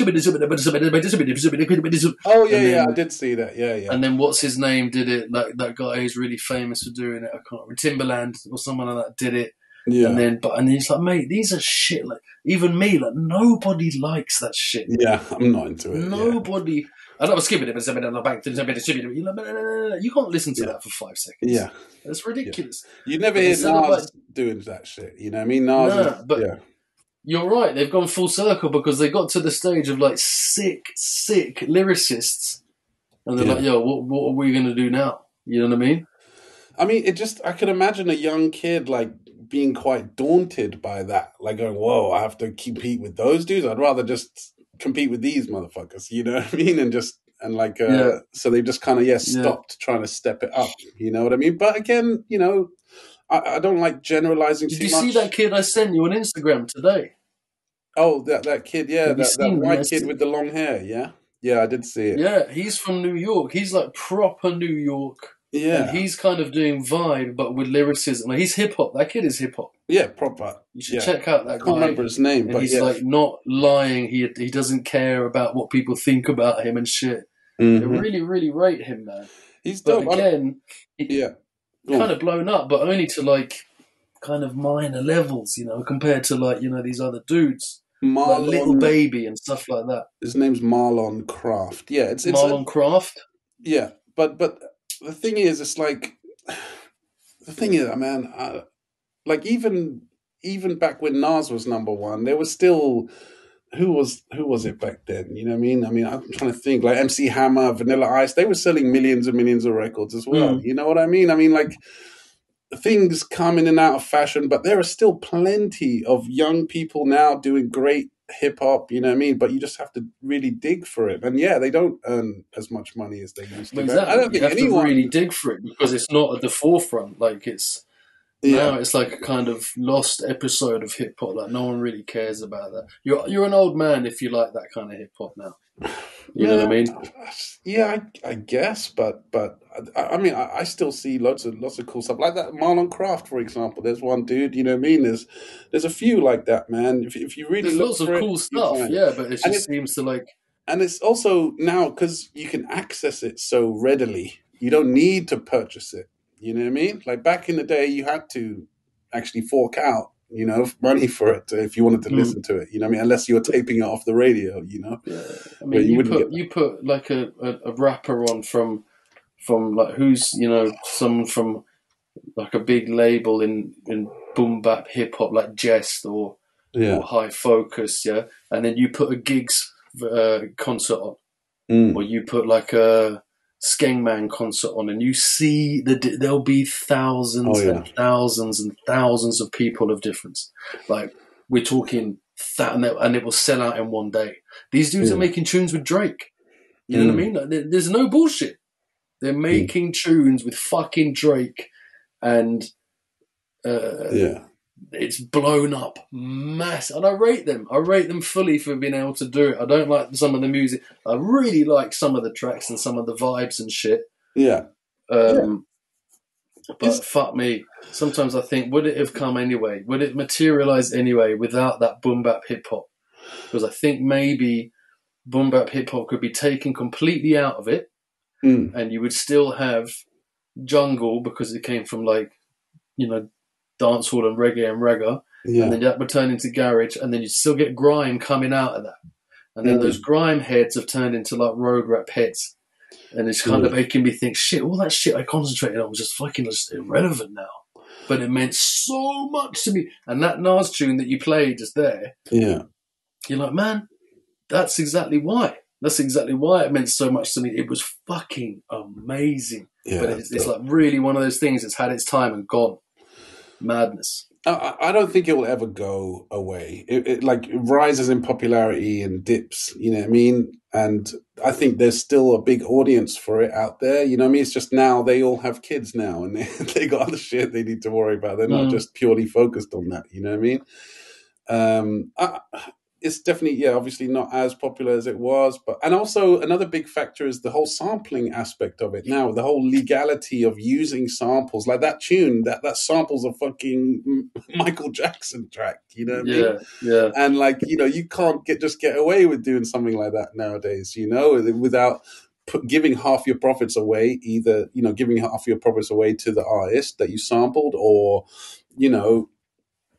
oh yeah, I did see that. Yeah. And then what's his name did it, like that guy who's really famous for doing it. I can't remember, Timberland or someone like that did it. Yeah. And then he's like, mate, these are shit. Like, even me, like, nobody likes that shit. Yeah, I'm not into it. Nobody. Yeah. I know I'm skipping it, but you can't listen to that for 5 seconds. Yeah. That's ridiculous. You never hear Nas doing that shit. You know what I mean? Nas You're right. They've gone full circle because they got to the stage of like sick lyricists. And they're like, yo, what are we going to do now? You know what I mean? I mean, I could imagine a young kid like being quite daunted by that. Like going, whoa, I have to compete with those dudes. I'd rather just compete with these motherfuckers. You know what I mean? So they've just kind of, stopped trying to step it up. You know what I mean? But again, you know, I don't like generalizing too much. Did you see that kid I sent you on Instagram today? Oh, that kid, yeah. That white kid with the long hair, yeah? Yeah, I did see it. Yeah, he's from New York. He's like proper New York. Yeah. And he's kind of doing vibe, but with lyricism. Like, he's hip-hop. That kid is hip-hop. Yeah, proper. You should check out that guy. I can't remember his name, and but he's like not lying. He doesn't care about what people think about him and shit. They really, really rate him, man. He's dope. But again, kind of blown up, but only to like kind of minor levels, you know, compared to like, you know, these other dudes. Like Little Baby and stuff like that. His name's Marlon Craft. Yeah, it's Marlon Craft. Yeah, but the thing is, it's like man, like even back when Nas was number one, there was still who was it back then? You know what I mean? I'm trying to think. Like MC Hammer, Vanilla Ice, they were selling millions and millions of records as well. You know what I mean? I mean, like, things come in and out of fashion, but there are still plenty of young people now doing great hip hop, you know what I mean? But you just have to really dig for it. And they don't earn as much money as they used to. Exactly. I don't think anyone have to really dig for it because it's not at the forefront. Like now it's like a kind of lost episode of hip hop. Like no one really cares about that. You're an old man if you like that kind of hip hop now. You know what I mean? Yeah, I guess, but I mean, I still see lots of cool stuff like that. Marlon Craft, for example. There's one dude. You know what I mean? There's a few like that, man. If you really look lots of cool stuff, but it just seems to like. And it's also now because you can access it so readily. You don't need to purchase it. You know what I mean? Like back in the day, you had to actually fork out, you know, money for it if you wanted to listen to it. You know what I mean? Unless you were taping it off the radio, you know. Yeah. I mean, you put like a rapper on from like who's, you know, someone from like a big label in boom bap hip hop like Jest or High Focus, and then you put a gigs concert on, or you put like a Skengman concert on, and you see there'll be thousands and thousands and thousands of people of difference. Like we're talking that, and it will sell out in one day. These dudes are making tunes with Drake. You know what I mean? Like, there's no bullshit. They're making tunes with fucking Drake, and it's blown up massive. And I rate them. I rate them fully for being able to do it. I don't like some of the music. I really like some of the tracks and some of the vibes and shit. But fuck me. Sometimes I think, would it have come anyway? Would it materialize anyway without that boom bap hip hop? Because I think maybe boom bap hip hop could be taken completely out of it, and you would still have jungle because it came from like, you know, dancehall and reggae, and then that would turn into garage, and then you'd still get grime coming out of that, and then those grime heads have turned into like road rap heads, and it's kind of making me think, shit, all that shit I concentrated on was just fucking just irrelevant now, but it meant so much to me. And that Nas tune that you played just there, you're like, man, that's exactly why it meant so much to me. It was fucking amazing. But it's like really one of those things that's had its time and gone. Madness. I don't think it will ever go away. It like it rises in popularity and dips, you know what I mean? And I think there's still a big audience for it out there. You know what I mean? It's just now they all have kids now and they got other shit they need to worry about. They're not just purely focused on that, you know what I mean? It's definitely, obviously not as popular as it was. And also another big factor is the whole sampling aspect of it now, the whole legality of using samples. Like that tune, that samples a fucking Michael Jackson track, you know what I mean? Yeah. And like, you know, you can't get away with doing something like that nowadays, you know, without giving half your profits away, either, you know, giving half your profits away to the artist that you sampled or, you know,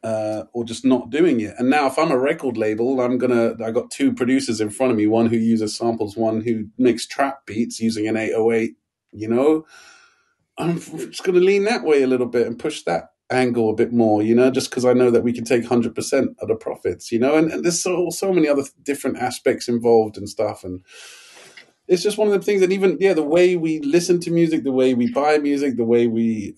or just not doing it. And now if I'm a record label, I got two producers in front of me, one who uses samples, one who makes trap beats using an 808, you know, I'm just going to lean that way a little bit and push that angle a bit more, you know, just because I know that we can take 100% of the profits, you know, and there's so many other different aspects involved and stuff. And it's just one of the things that even, the way we listen to music, the way we buy music, the way we,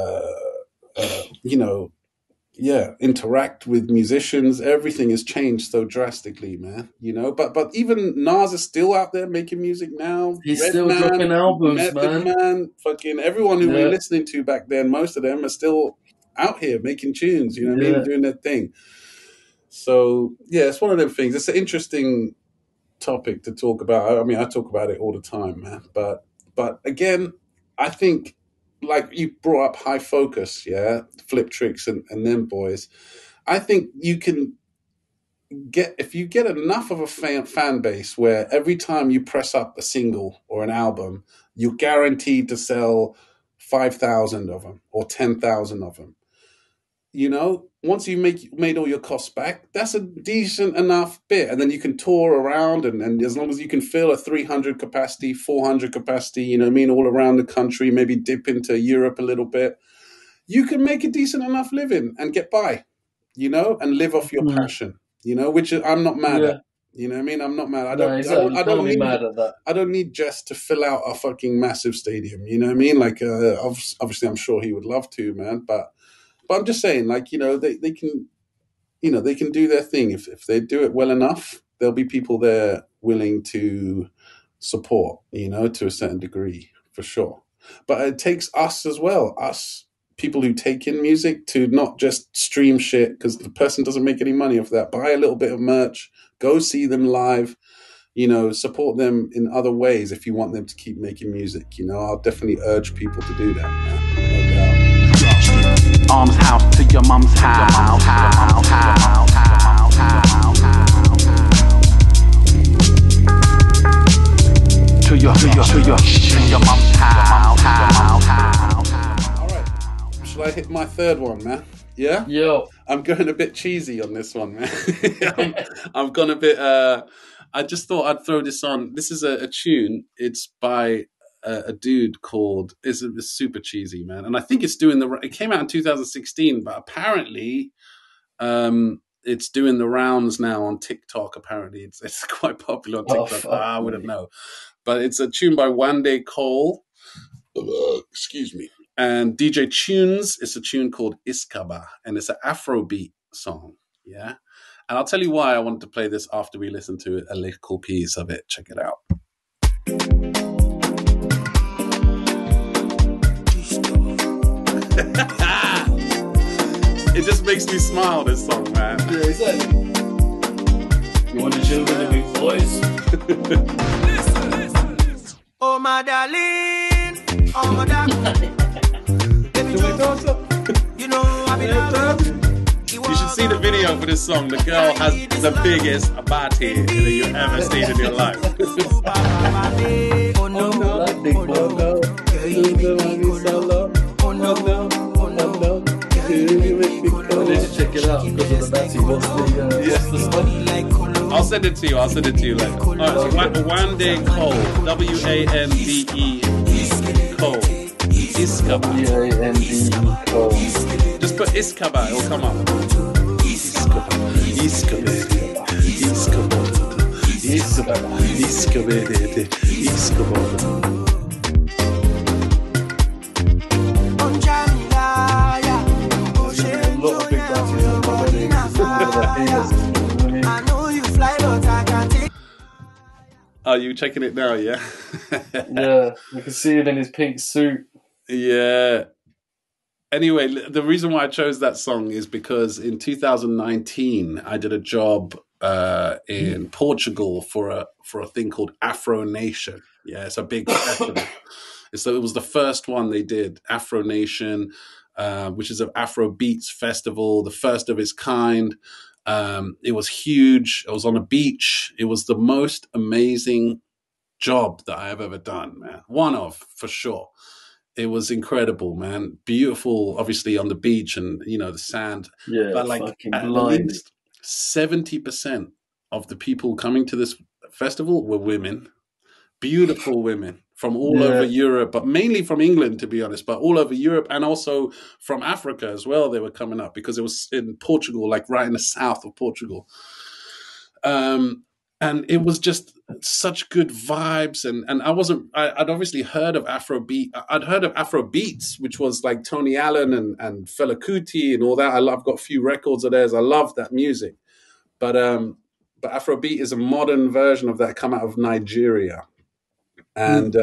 interact with musicians, everything has changed so drastically, man, you know, but even Nas is still out there making music now. He's still dropping albums, Method Man, fucking everyone who we were listening to back then, most of them are still out here making tunes, you know what I mean, doing their thing. So it's one of them things. It's an interesting topic to talk about. I mean, I talk about it all the time, man, but again, I think, like you brought up High Focus, Flip Tricks and them boys. I think you can if you get enough of a fan base where every time you press up a single or an album, you're guaranteed to sell 5,000 of them or 10,000 of them. You know, once you made all your costs back, that's a decent enough bit. And then you can tour around and as long as you can fill a 300 capacity, 400 capacity, you know what I mean, all around the country, maybe dip into Europe a little bit, you can make a decent enough living and get by, you know, and live off your passion, you know, which I'm not mad at. You know what I mean? I'm not mad. I don't need Jess to fill out a fucking massive stadium. You know what I mean? Like, obviously I'm sure he would love to, man, but I'm just saying, like, you know, they can, you know, they can do their thing. If they do it well enough, there'll be people there willing to support, you know, to a certain degree, for sure. But it takes us as well, us people who take in music, to not just stream shit, because the person doesn't make any money off that. Buy a little bit of merch, go see them live, you know, support them in other ways if you want them to keep making music. You know, I'll definitely urge people to do that, man. No doubt. Arms house to your mum's house. To your mum's house. All right. Shall I hit my third one, man? Yeah? Yo. I'm going a bit cheesy on this one, man. I'm going a bit... I just thought I'd throw this on. This is a tune. It's by a dude called... It's super cheesy, man. And I think it's doing it came out in 2016, but apparently it's doing the rounds now on TikTok. Apparently it's quite popular on TikTok. I wouldn't know. But it's a tune by Wande Cole. Excuse me. And DJ Tunes, it's a tune called Iskaba, and it's an Afro Beat song. Yeah. And I'll tell you why I wanted to play this after we listen to a little piece of it. Check it out. It just makes me smile, this song, man. Yeah, exactly. You want to chill with the big boys? Listen. Oh, my darling. Oh, my darling. You know, you should see the video for this song. The girl has the biggest body that you've ever seen in your life. Oh no, that big boy. I need to check it out because of the Natty. What's the song? I'll send it to you. I'll send it to you later. Alright, so Wande Cole, Wande Cole, Iskaba. Wande Cole. Just put Iskaba, it'll come up. Iskaba, Iskaba, Iskaba, Iskaba, Iskaba. A lot of big dances on my wedding. I know you fly, but I can't take. Are you checking it now? Yeah. Yeah, you can see it in his pink suit. Yeah. Anyway, the reason why I chose that song is because in 2019 I did a job in Portugal for a thing called Afro Nation. Yeah, it's a big festival. So it was the first one they did, Afro Nation, which is an Afro Beats festival, the first of its kind. It was huge. I was on a beach. It was the most amazing job that I have ever done, man. One of, for sure. It was incredible, man. Beautiful, obviously on the beach and the sand. Yeah, But like fucking at blinding. least 70% of the people coming to this festival were women. Beautiful women from all over Europe, but mainly from England, to be honest, but all over Europe and also from Africa as well. They were coming up because it was in Portugal, like right in the south of Portugal. And it was just such good vibes. And I'd obviously heard of I'd heard of Afro Beats, which was like Tony Allen and Fela Kuti and all that. I've got a few records of theirs. I love that music. But Afrobeat is a modern version of that, come out of Nigeria. And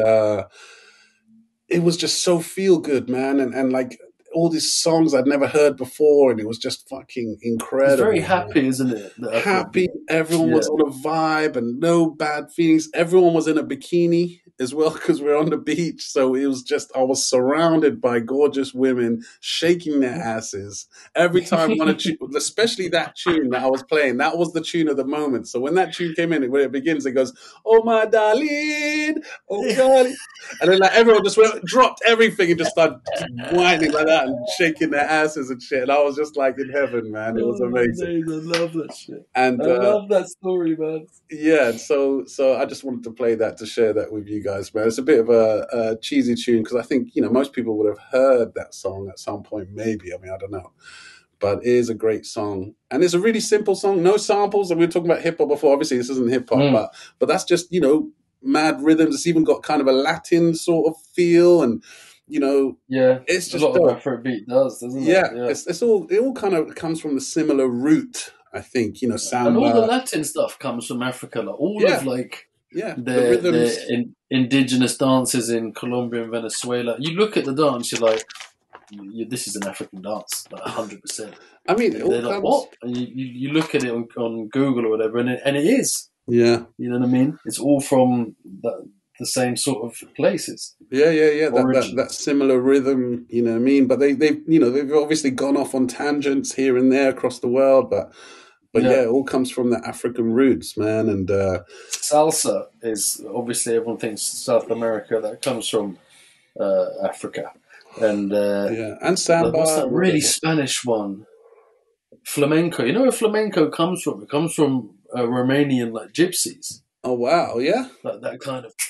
it was just so feel good, man. And like all these songs I'd never heard before, and it was just fucking incredible. It's very happy, isn't it? Happy. Everyone was on a vibe and no bad feelings. Everyone was in a bikini as well because we're on the beach. So it was just, I was surrounded by gorgeous women shaking their asses every time one tune, especially that tune that I was playing. That was the tune of the moment. So when that tune came in, when it begins, it goes, "Oh my darling, oh darling," and then like everyone just dropped everything and just started whining like that and shaking their asses and shit. And I was just like in heaven, man. It was amazing. I love that shit. And I love that story, man. Yeah, so I just wanted to play that to share that with you guys, man. It's a bit of a cheesy tune because I think most people would have heard that song at some point, maybe. I mean, I don't know, but it is a great song, and it's a really simple song, no samples. And we were talking about hip hop before. Obviously, this isn't hip hop, but that's just mad rhythms. It's even got kind of a Latin sort of feel, and it's just a lot of Afro Beat does, doesn't it? Yeah, it all kind of comes from the similar root. I think, samba. And all the Latin stuff comes from Africa. Like all of the rhythms. Indigenous dances in Colombia and Venezuela. You look at the dance, you're like, this is an African dance, like 100%. I mean, it all they're like, what? And you look at it on Google or whatever, and it is. Yeah. You know what I mean? It's all from the same sort of places. Yeah. That similar rhythm, you know what I mean? But they've obviously gone off on tangents here and there across the world, but it all comes from the African roots, man. And salsa is obviously, everyone thinks South America, that comes from Africa. And and samba. What's that really Spanish one? Flamenco. You know where flamenco comes from? It comes from Romanian like gypsies. Oh wow, yeah. Like that kind of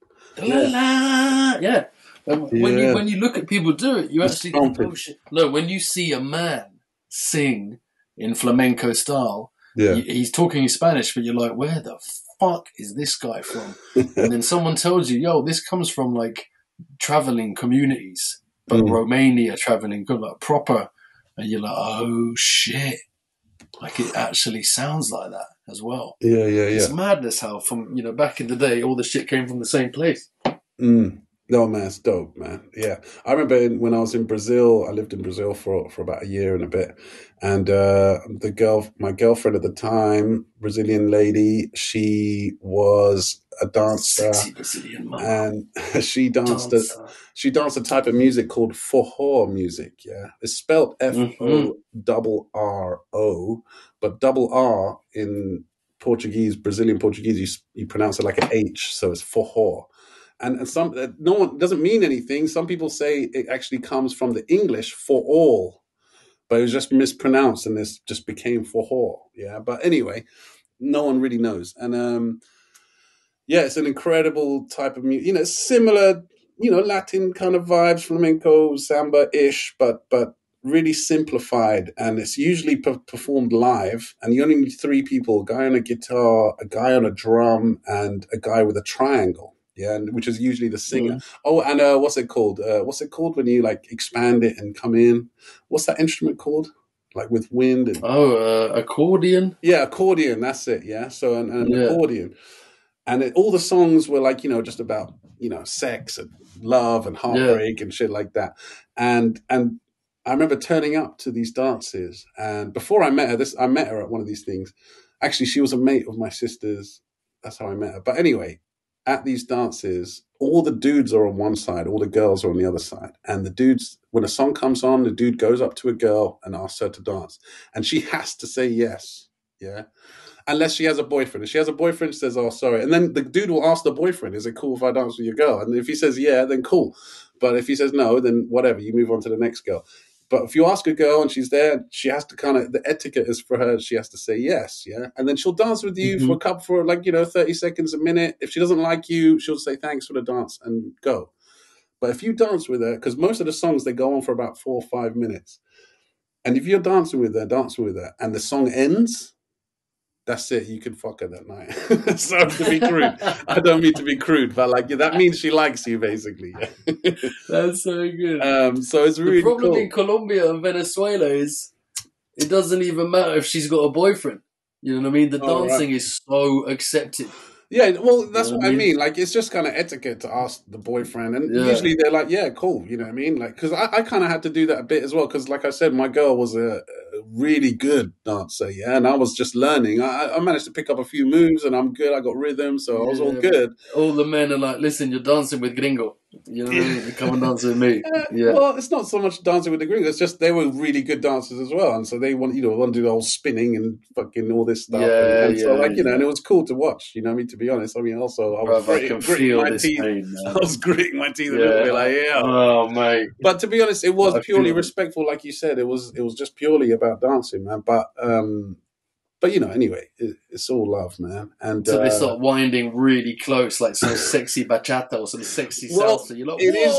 yeah. When you look at people do it, you actually think, oh shit. No, when you see a man sing in flamenco style, he's talking in Spanish, but you're like, where the fuck is this guy from? And then someone tells you, yo, this comes from like traveling communities, but Romania traveling, like proper, and you're like, oh shit, like it actually sounds like that as well. Yeah. It's madness how from back in the day, all the shit came from the same place. No, man, it's dope, man. Yeah. I remember when I was in Brazil, I lived in Brazil for about a year and a bit. And my girlfriend at the time, Brazilian lady, she was a dancer. Sexy Brazilian mama. And she danced a type of music called forró music, yeah. It's spelled Forro, but double R in Portuguese, Brazilian Portuguese, you pronounce it like an H, so it's forró. And some no one doesn't mean anything. Some people say it actually comes from the English for all, but it was just mispronounced, and this just became forró. Yeah, but anyway, no one really knows. And it's an incredible type of music. It's similar, Latin kind of vibes, flamenco, samba-ish, but really simplified, and it's usually performed live. And you only need three people: a guy on a guitar, a guy on a drum, and a guy with a triangle. Yeah, which is usually the singer. Oh, and what's it called? What's it called when you like expand it and come in? What's that instrument called? Like with wind. And... accordion. Yeah, accordion. That's it. Yeah. So an accordion, and all the songs were like just about sex and love and heartbreak and shit like that. And I remember turning up to these dances, and before I met her, I met her at one of these things. Actually, she was a mate of my sister's. That's how I met her. But anyway. At these dances, all the dudes are on one side, all the girls are on the other side. And the dudes, when a song comes on, the dude goes up to a girl and asks her to dance. And she has to say yes. Yeah. Unless she has a boyfriend. If she has a boyfriend, she says, "Oh, sorry." And then the dude will ask the boyfriend, "Is it cool if I dance with your girl?" And if he says yeah, then cool. But if he says no, then whatever. You move on to the next girl. But if you ask a girl and she's there, she has to the etiquette is for her, she has to say yes, yeah? And then she'll dance with you for 30 seconds, a minute. If she doesn't like you, she'll say thanks for the dance and go. But if you dance with her, because most of the songs, they go on for about 4 or 5 minutes. And if you're dancing with her, and the song ends, that's it. You can fuck her that night. Sorry to be crude. I don't mean to be crude, but that means she likes you, basically. That's so good. So it's really cool. The problem cool. in Colombia and Venezuela is it doesn't even matter if she's got a boyfriend. You know what I mean? The dancing is so accepted. Yeah, well, that's what I mean. It's just kind of etiquette to ask the boyfriend. And usually they're like, yeah, cool. You know what I mean? Because I kind of had to do that a bit as well. Because like I said, my girl was a really good dancer, yeah? And I was just learning. I managed to pick up a few moves and I'm good. I got rhythm, so I was all good. All the men are like, listen, you're dancing with gringo. You know what I mean? Come and dance with me. Well, it's not so much dancing with the gringo. It's just they were really good dancers as well. And so they want to do the whole spinning and fucking all this stuff. And it was cool to watch, you know what I mean? To be honest, I mean, also, I was gritting my teeth. I was gritting my teeth a little bit, Oh, mate. But to be honest, it was purely respectful, like you said. It was just purely about dancing, man. But anyway, it's all love, man. And so they start winding really close, like some sexy bachata or some sexy salsa. You're like,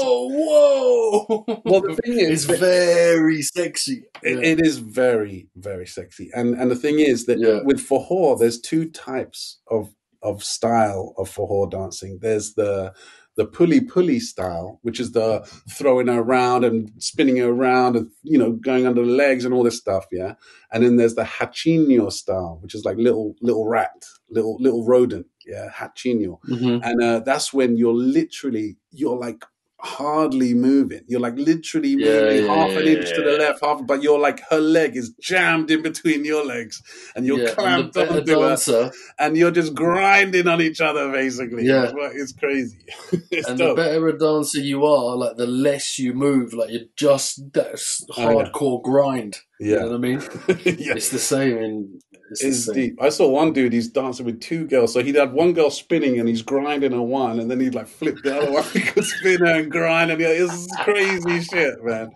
whoa. Well, the thing is, it's very sexy. It is very, very sexy. And the thing is that with forró, there's two types of style of forró dancing. There's the puli style, which is the throwing her around and spinning her around and, going under the legs and all this stuff, yeah? And then there's the hachino style, which is like little rat, little rodent, yeah, hachino. And that's when you're like hardly moving. You're like literally moving half an inch to the left, but you're like, her leg is jammed in between your legs and you're clamped onto her and you're just grinding on each other, basically. Yeah. It's crazy. And dope. The better a dancer you are, like the less you move, like you're just hardcore grind. You know what I mean? It's the same It's deep. I saw one dude, he's dancing with two girls. So he'd have one girl spinning and he's grinding on one, and then he'd flip the other one. He could spin her and grind, and it's crazy shit, man.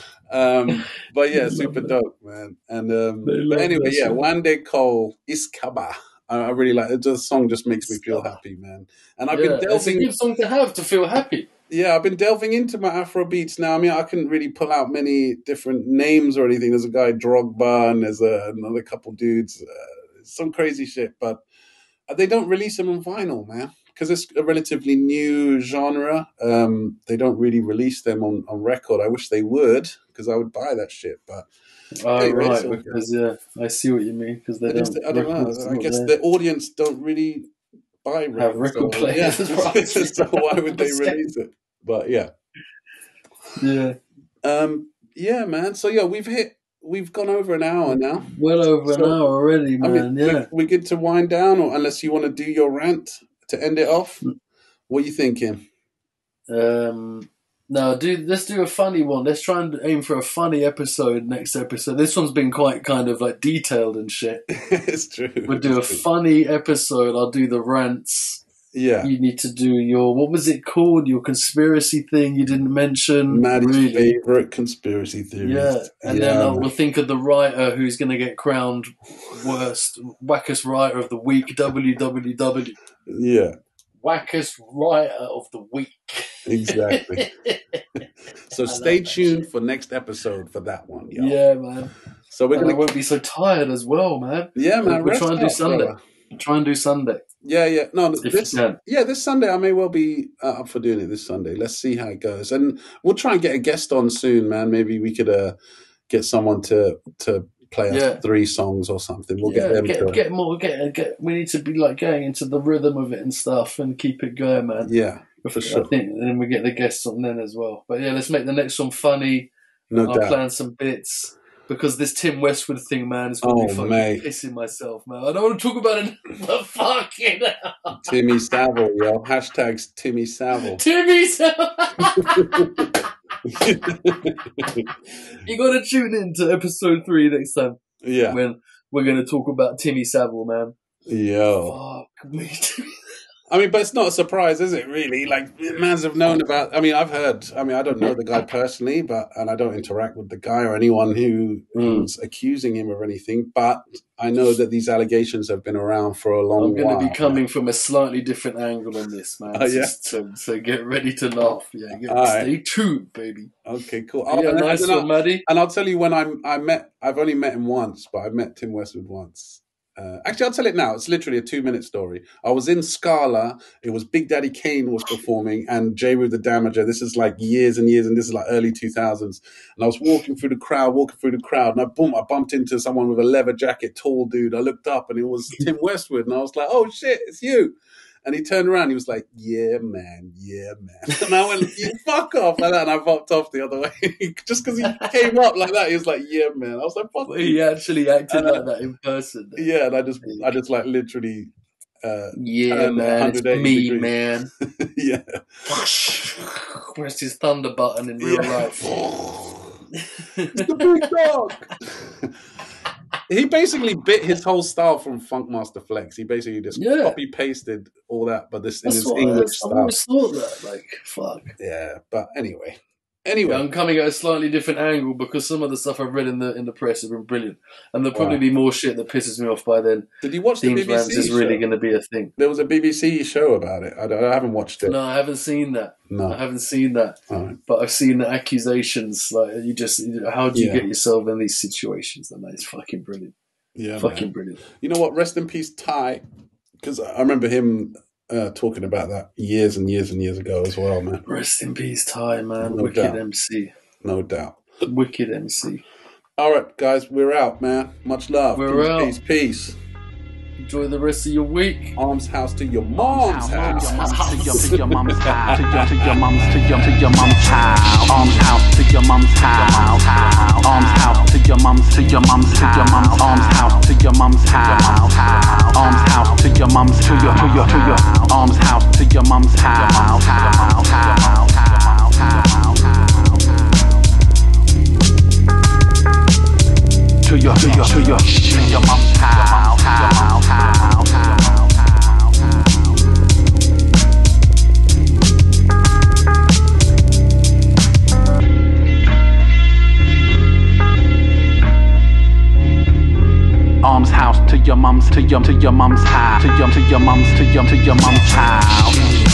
But yeah, super dope, man. And but anyway, Wande Cole Iskaba. I really like it. The song just makes me feel happy, man. And I've been delving. It's a good song to have to feel happy. Yeah, I've been delving into my Afro beats now. I mean, I couldn't really pull out many different names or anything. There's a guy, Drogba, and there's another couple dudes. Some crazy shit, but they don't release them on vinyl, man, because it's a relatively new genre. They don't really release them on record. I wish they would, because I would buy that shit, but... anyway, right, because I see what you mean, because they don't... I don't know. I guess the audience don't really... have record players, right? So why would they release it? But yeah, man. So we've gone over an hour now. Well over an hour already, man. I mean, we're good to wind down, or unless you want to do your rant to end it off. What are you thinking? No, let's do a funny one. Let's try and aim for a funny episode next episode. This one's been quite kind of like detailed and shit. It's true. We'll do a funny episode. I'll do the rants. Yeah. You need to do what was it called? Your conspiracy thing you didn't mention. Maddie's favorite conspiracy theory. Yeah. And then we'll think of the writer who's going to get crowned wackest writer of the week, WWW. Yeah. Wackest writer of the week. Exactly. So stay tuned for next episode for that one. Yo. Yeah, man. So I won't be so tired as well, man. Yeah, man. We'll try and do Sunday. Try and do Sunday. Yeah. No, this Sunday I may well be up for doing it this Sunday. Let's see how it goes, and we'll try and get a guest on soon, man. Maybe we could get someone to play us 3 songs or something. We'll get them get more. We need to be like going into the rhythm of it and stuff, and keep it going, man. Yeah, for sure. I think, and then we get the guests on then as well. But yeah, let's make the next one funny. No doubt. I'll plan some bits. Because this Tim Westwood thing, man, is going to be fucking pissing myself, man. I don't want to talk about it, but fucking hell. Timmy Savile, yo. Hashtags Timmy Savile. Timmy Savile. You got to tune in to episode 3 next time. Yeah. When we're going to talk about Timmy Savile, man. Yo. Fuck me. I mean, but it's not a surprise, is it, really? Like, mans have known about... I mean, I don't know the guy personally, and I don't interact with the guy or anyone who's accusing him of anything, but I know that these allegations have been around for a long while. I'm going to be coming from a slightly different angle on this, man. Oh, yeah? So get ready to laugh. Yeah, stay tuned, baby. Okay, cool. Yeah, nice one, Maddie. And I'll tell you when I've only met him once, but I met Tim Westwood once. Actually, I'll tell it now. It's literally a 2-minute story. I was in Scala. It was Big Daddy Kane was performing and J. Rue the Damager. This is like years and years, and this is like early 2000s. And I was walking through the crowd, and I bumped into someone with a leather jacket, tall dude. I looked up, and it was Tim Westwood, and I was like, "Oh shit, it's you!" And he turned around. He was like, "Yeah, man. And I went, "You fuck off," like that, and I popped off the other way just because he came up like that. He was like, "Yeah, man." I was like, "Fuck." Well, he actually acted like that in person. Yeah, and I just like literally. Yeah, man. It's me, degrees. Man. Yeah. Where's his thunder button in real life? It's the big dog. He basically bit his whole style from Funkmaster Flex. He basically just copy pasted all that, but this in his English style. I always thought that, like, fuck. Yeah, but anyway, yeah, I'm coming at a slightly different angle because some of the stuff I've read in the press have been brilliant, and there'll probably be more shit that pisses me off by then. Did you watch the BBC is really going to be a thing. There was a BBC show about it. I haven't watched it. No, I haven't seen that. No, I haven't seen that. Right. But I've seen the accusations. Like, how do you get yourself in these situations? And it's fucking brilliant. Yeah, fucking brilliant. You know what? Rest in peace, Ty. Because I remember him talking about that years and years and years ago as well, man. Rest in peace, Ty, man. No Wicked doubt. MC. No doubt. Wicked MC. All right, guys, we're out, man. Much love. We're out. Peace. Enjoy the rest of your week. Arms house to your mom's house. To your mom's house. To your mom's house. Arms house to your mom's house. Arms house to your mom's house. Arms house to your mom's house. Arms house to your mom's to your arms house to your mom's house. To your mom's house. Arms house to your mom's house. To your mom's house.